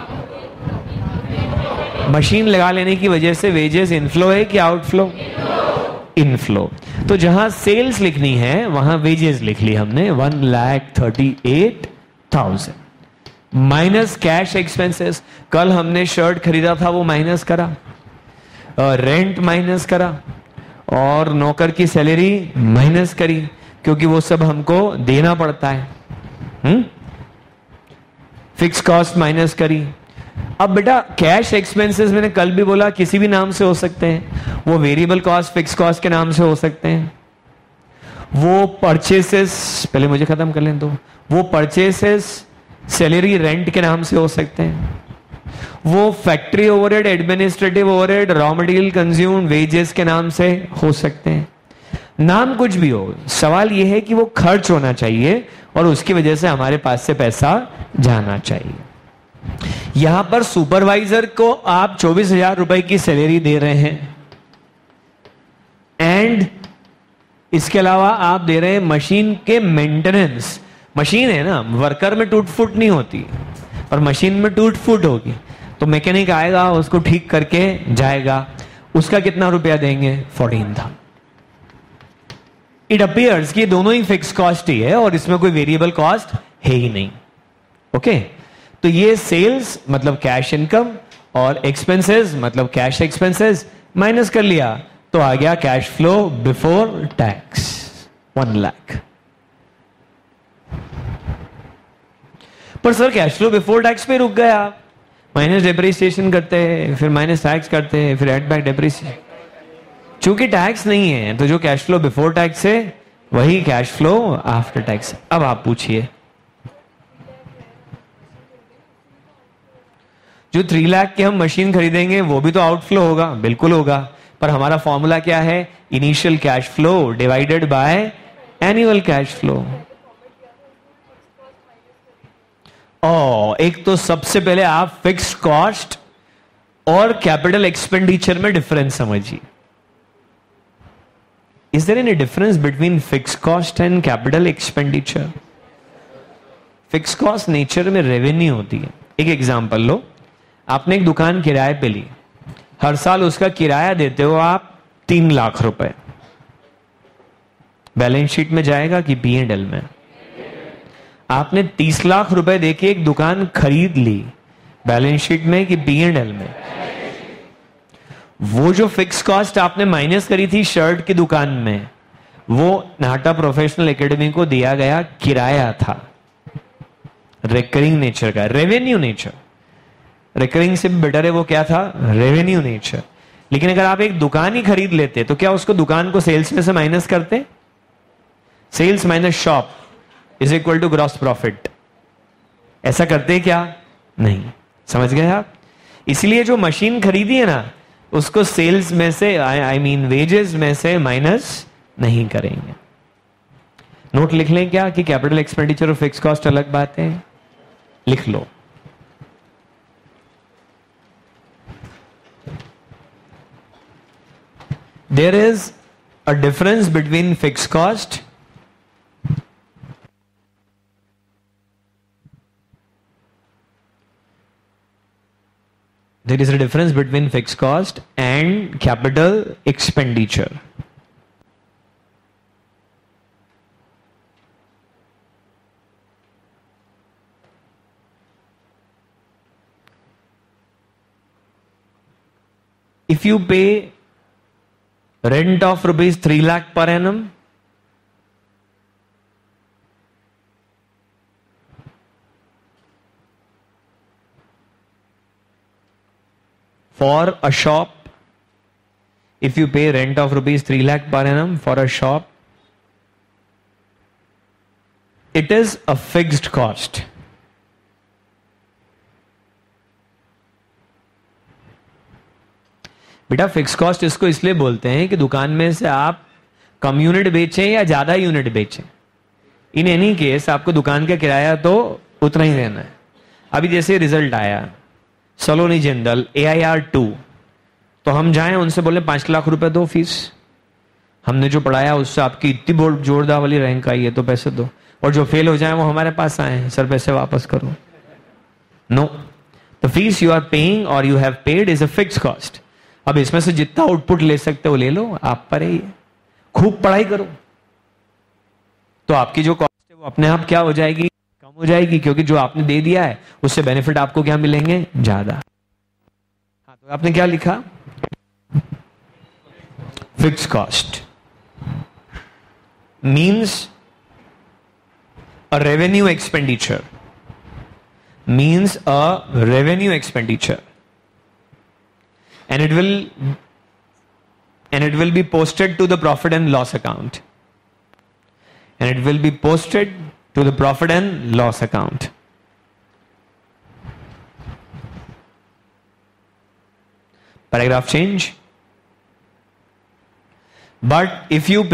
मशीन लगा लेने की वजह से वेजेस इनफ्लो है कि आउटफ्लो? इनफ्लो। तो जहां सेल्स लिखनी है वहां वेजेस लिख ली हमने 1,38,000 माइनस कैश एक्सपेंसेस। कल हमने शर्ट खरीदा था वो माइनस करा, रेंट माइनस करा और नौकर की सैलरी माइनस करी, क्योंकि वो सब हमको देना पड़ता है। फिक्स कॉस्ट माइनस करी। अब बेटा कैश एक्सपेंसेस मैंने कल भी बोला किसी भी नाम से हो सकते हैं, वो वेरिएबल कॉस्ट फिक्स कॉस्ट के नाम से हो सकते हैं, वो परचेसेस, पहले मुझे खत्म कर लें तो, वो परचेसेस सैलरी रेंट के नाम से हो सकते हैं, वो factory overhead administrative overhead raw material consume wages के नाम से हो सकते हैं। नाम कुछ भी हो, सवाल यह है कि वो खर्च होना चाहिए और उसकी वजह से हमारे पास से पैसा जाना चाहिए। यहां पर सुपरवाइजर को आप 24,000 रुपए की सैलरी दे रहे हैं एंड इसके अलावा आप दे रहे हैं मशीन के मेंटेनेंस। मशीन है ना, वर्कर में टूट फूट नहीं होती और मशीन में टूट फूट होगी, तो मैकेनिक आएगा उसको ठीक करके जाएगा, उसका कितना रुपया देंगे? 14,000। इट अपीयर्स कि दोनों ही फिक्स कॉस्ट ही है और इसमें कोई वेरिएबल कॉस्ट है ही नहीं। ओके तो ये सेल्स मतलब कैश इनकम और एक्सपेंसेस मतलब कैश एक्सपेंसेस माइनस कर लिया तो आ गया cash flow before tax 1 lakh. पर sir cash flow before tax पे रुक गए आप, माइनस डेप्रिसिएशन करते हैं, फिर माइनस टैक्स करते हैं, फिर एड बैक डेप्रिसिएशन। चूंकि टैक्स नहीं है तो जो कैश फ्लो बिफोर टैक्स है वही कैश फ्लो आफ्टर टैक्स। अब आप पूछिए जो 3 लाख की हम मशीन खरीदेंगे वो भी तो आउटफ्लो होगा? बिल्कुल होगा, पर हमारा फॉर्मूला क्या है? Initial cash flow divided by annual cash flow. एक तो सबसे पहले आप फिक्स्ड कॉस्ट और कैपिटल एक्सपेंडिचर में डिफरेंस समझिए। Is there any difference between fixed cost and capital expenditure? Fixed cost nature में रेवेन्यू होती है। एक एग्जांपल लो, आपने एक दुकान किराए पे ली, हर साल उसका किराया देते हो आप 3 लाख रुपए। बैलेंस शीट में जाएगा कि P&L में? आपने 30 लाख रुपए देके एक दुकान खरीद ली, बैलेंस शीट में कि P&L में? वो जो फिक्स कॉस्ट आपने माइनस करी थी शर्ट की दुकान में, वो नाटा प्रोफेशनल एकेडमी को दिया गया किराया था, रिकरिंग नेचर का, रेवेन्यू नेचर। रिकरिंग से भी बेटर है वो, क्या था, रेवेन्यू नेचर। लेकिन अगर आप एक दुकान ही खरीद लेते तो क्या उसको दुकान को सेल्स में से माइनस करते? Sales minus shop is equal to gross profit. ऐसा करते क्या? नहीं। समझ गए आप? इसलिए जो मशीन खरीदी है ना, उसको सेल्स में से, आई मीन वेजेस में से माइनस नहीं करेंगे। नोट लिख लें क्या कि कैपिटल एक्सपेंडिचर और फिक्स कॉस्ट अलग बात है? लिख लो। There is a difference between fixed cost and capital expenditure. If you pay rent of rupees 3 lakh per annum, for a shop, if you pay rent of rupees 3 lakh per annum for a shop, it is a fixed cost. बेटा fix cost इसको इसलिए बोलते हैं कि दुकान में से आप कम यूनिट बेचें या ज्यादा यूनिट बेचें, इन एनी केस आपको दुकान का किराया तो उतना ही देना है। अभी जैसे रिजल्ट आया सलोनी जिंदल AIR2, तो हम जाएं उनसे बोले 5 लाख रुपए दो फीस, हमने जो पढ़ाया उससे आपकी इतनी बोर्ड जोरदार वाली रैंक आई है तो पैसे दो, और जो फेल हो जाए वो हमारे पास आए, सर पैसे वापस करो। No, the fees you are paying और you have paid is a fix cost. अब इसमें से जितना आउटपुट ले सकते हो ले लो, आप पर ही है। खूब पढ़ाई करो तो आपकी जो कॉस्ट है वो अपने आप क्या हो जाएगी, कम हो जाएगी, क्योंकि जो आपने दे दिया है उससे बेनिफिट आपको क्या मिलेंगे, ज्यादा। हाँ, तो आपने क्या लिखा, fix cost means a revenue expenditure, means a revenue expenditure, and it will be posted to the profit and loss account, and it will be posted to the profit and loss account. Paragraph change. But if you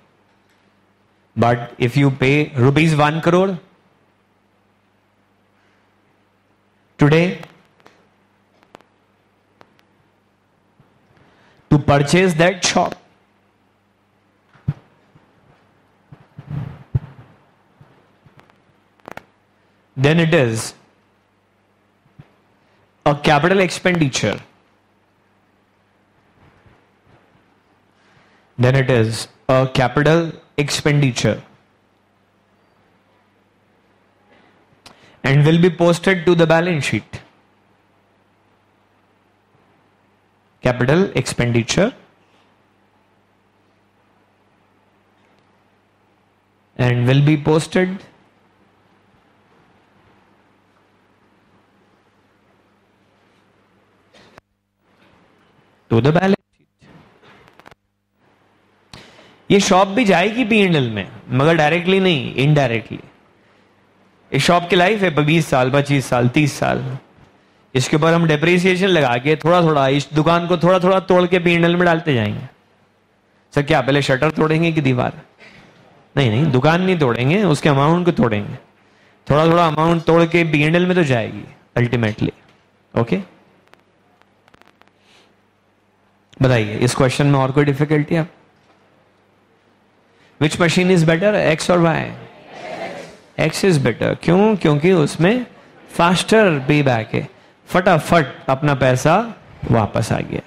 pay rupees 1 crore today to purchase that shop, then it is a capital expenditure. Then it is a capital expenditure and will be posted to the balance sheet. Capital expenditure and will be posted to the balance sheet. ये shop भी जाएगी P&L में, मगर directly नहीं, indirectly. इस shop की life है 20 साल, 25 साल, 30 साल। इसके ऊपर हम डेप्रिसिएशन लगा के थोड़ा थोड़ा इस दुकान को थोड़ा थोड़ा तोड़ के P&L में डालते जाएंगे। सर क्या पहले शटर तोड़ेंगे कि दीवार? नहीं नहीं, दुकान नहीं तोड़ेंगे, उसके अमाउंट को तोड़ेंगे। थोड़ा थोड़ा अमाउंट तोड़ के P&L में तो जाएगी अल्टीमेटली। ओके, बताइए इस क्वेश्चन में और कोई डिफिकल्टी? आप which machine is better, X और वाई? X is better. क्यों? क्योंकि उसमें फास्टर पे बैक है, फटाफट अपना पैसा वापस आ गया।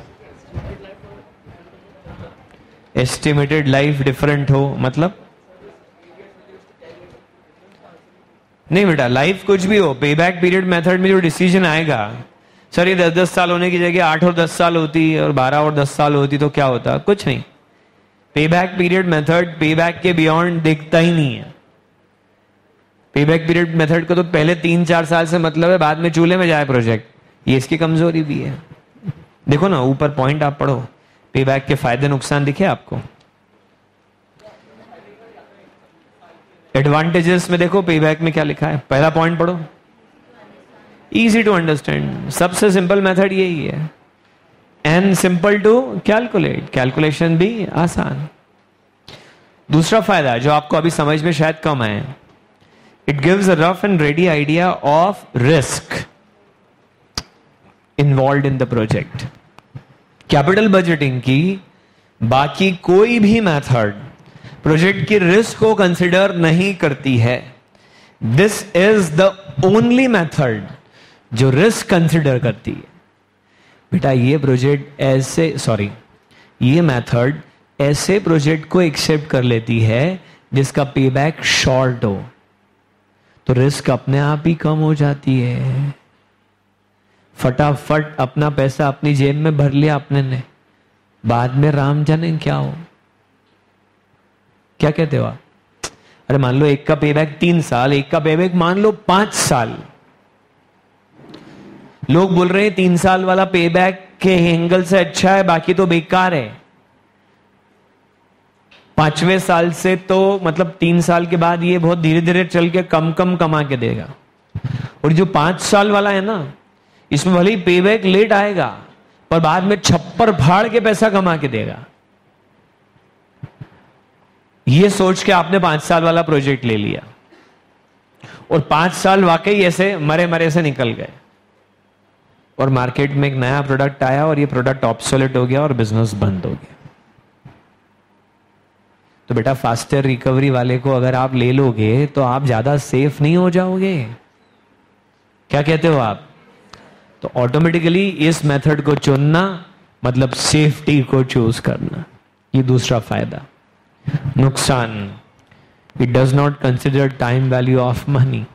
एस्टिमेटेड लाइफ डिफरेंट हो मतलब नहीं बेटा, लाइफ कुछ भी हो, पे बैक पीरियड मेथड में जो डिसीजन आएगा सर ये 10-10 साल होने की जगह 8 और 10 साल होती और 12 और 10 साल होती तो क्या होता? कुछ नहीं। Pay back period method pay back के बियॉन्ड दिखता ही नहीं है। पे बैक पीरियड मेथड को तो पहले 3-4 साल से मतलब है, बाद में चूल्हे में जाए प्रोजेक्ट। ये इसकी कमजोरी भी है। देखो ना ऊपर पॉइंट आप पढ़ो, पे बैक के फायदे नुकसान दिखे आपको? एडवांटेजेस में देखो पे बैक में क्या लिखा है, पहला पॉइंट पढ़ो, इजी टू अंडरस्टैंड। सबसे सिंपल मेथड यही है, and simple to calculate, calculation भी आसान। दूसरा फायदा जो आपको अभी समझ में शायद कम आए, it gives a rough and ready idea of risk involve in the project. Capital budgeting की बाकी कोई भी मेथड प्रोजेक्ट की रिस्क को कंसिडर नहीं करती है। This is the only method जो रिस्क कंसिडर करती है। बेटा ये प्रोजेक्ट ये मेथड ऐसे प्रोजेक्ट को एक्सेप्ट कर लेती है जिसका पेबैक शॉर्ट हो, तो रिस्क अपने आप ही कम हो जाती है। फटाफट अपना पैसा अपनी जेब में भर लिया आपने ने, बाद में राम जाने क्या हो। क्या कहते हो आप? अरे मान लो एक का पेबैक 3 साल, एक का पेबैक मान लो 5 साल। लोग बोल रहे हैं 3 साल वाला पेबैक के एंगल से अच्छा है, बाकी तो बेकार है। 5वें साल से तो मतलब 3 साल के बाद ये बहुत धीरे धीरे चल के कम कम कमा के देगा। और जो 5 साल वाला है ना, इसमें भले ही पेबैक लेट आएगा पर बाद में छप्पर फाड़ के पैसा कमा के देगा। ये सोच के आपने 5 साल वाला प्रोजेक्ट ले लिया और 5 साल वाकई ऐसे मरे मरे से निकल गए और मार्केट में एक नया प्रोडक्ट आया और ये प्रोडक्ट ऑब्सोलेट हो गया और बिजनेस बंद हो गया। तो बेटा फास्टर रिकवरी वाले को अगर आप ले लोगे तो आप ज्यादा सेफ नहीं हो जाओगे। क्या कहते हो आप? तो ऑटोमेटिकली इस मेथड को चुनना मतलब सेफ्टी को चूज करना। ये दूसरा फायदा। नुकसान, it does not consider time value of money.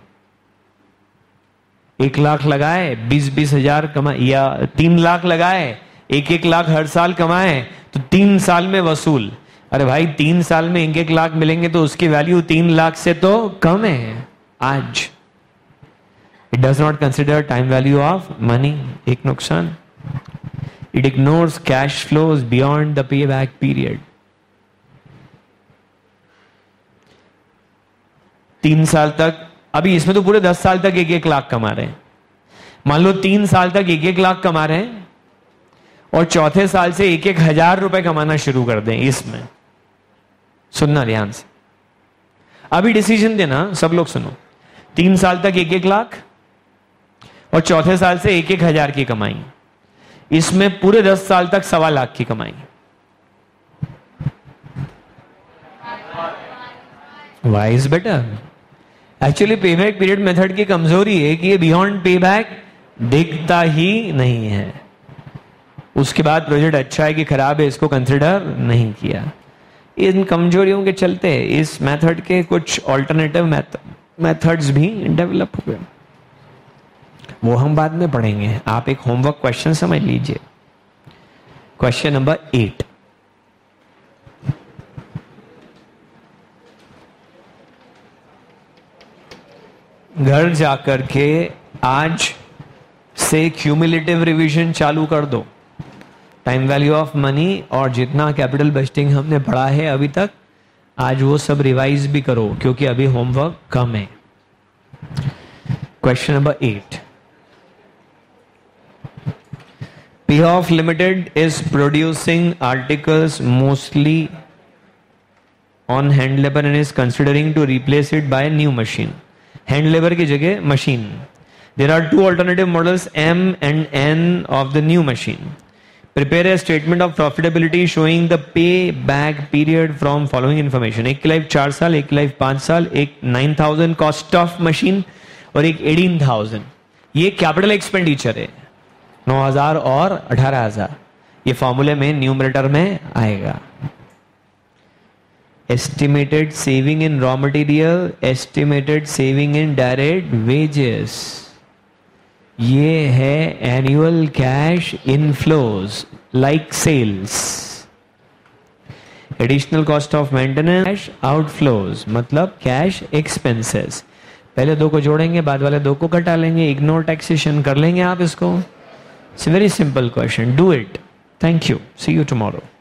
1 lakh लगाए 20-20 हजार कमाए, या 3 लाख लगाए 1-1 लाख हर साल कमाए तो 3 साल में वसूल। अरे भाई 3 साल में 1-1 लाख मिलेंगे तो उसकी वैल्यू 3 लाख से तो कम है आज। It does not consider time value of money, एक नुकसान। It ignores cash flows beyond the pay back period. 3 साल तक, अभी इसमें तो पूरे 10 साल तक 1-1 लाख कमा रहे हैं। मान लो 3 साल तक 1-1 लाख कमा रहे हैं और चौथे साल से 1-1 हजार रुपए कमाना शुरू कर दें। इसमें सुनना ध्यान से, अभी डिसीजन देना, सब लोग सुनो। 3 साल तक 1-1 लाख और चौथे साल से 1-1 हजार की कमाई, इसमें पूरे 10 साल तक 1.25 लाख की कमाई। Why is better? Actually payback period method की कमजोरी है कि ये बियॉन्ड पेबैक दिखता ही नहीं है। उसके बाद प्रोजेक्ट अच्छा है कि खराब है इसको कंसिडर नहीं किया। इन कमजोरियों के चलते इस मेथड के कुछ ऑल्टरनेटिव मेथड्स भी डेवलप हुए, वो हम बाद में पढ़ेंगे। आप एक होमवर्क क्वेश्चन समझ लीजिए। क्वेश्चन नंबर 8, घर जाकर के आज से क्यूमुलेटिव रिवीजन चालू कर दो। टाइम वैल्यू ऑफ मनी और जितना कैपिटल बजटिंग हमने पढ़ा है अभी तक, आज वो सब रिवाइज भी करो क्योंकि अभी होमवर्क कम है। Question number 8, Payoff Limited is producing articles mostly on hand labor and is considering to replace it by a new machine. Hand labour की जगह machine. There are 2 alternative models M and N of the new machine. Prepare a statement of profitability showing the payback period from following information. एक की life 4 साल, एक की life 5 साल, एक 9,000 cost of machine और एक 18,000। ये कैपिटल एक्सपेंडिचर है, 9,000 और 18,000। ये फॉर्मूले में न्यूमरेटर में आएगा। Estimated saving in raw material, estimated saving in direct wages. ये है annual cash inflows like sales. Additional cost of maintenance, cash outflows मतलब कैश एक्सपेंसेस। पहले दो को जोड़ेंगे, बाद वाले दो को घटा लेंगे, इग्नोर टैक्सेशन कर लेंगे आप इसको। It's very simple question, do it. Thank you, see you tomorrow.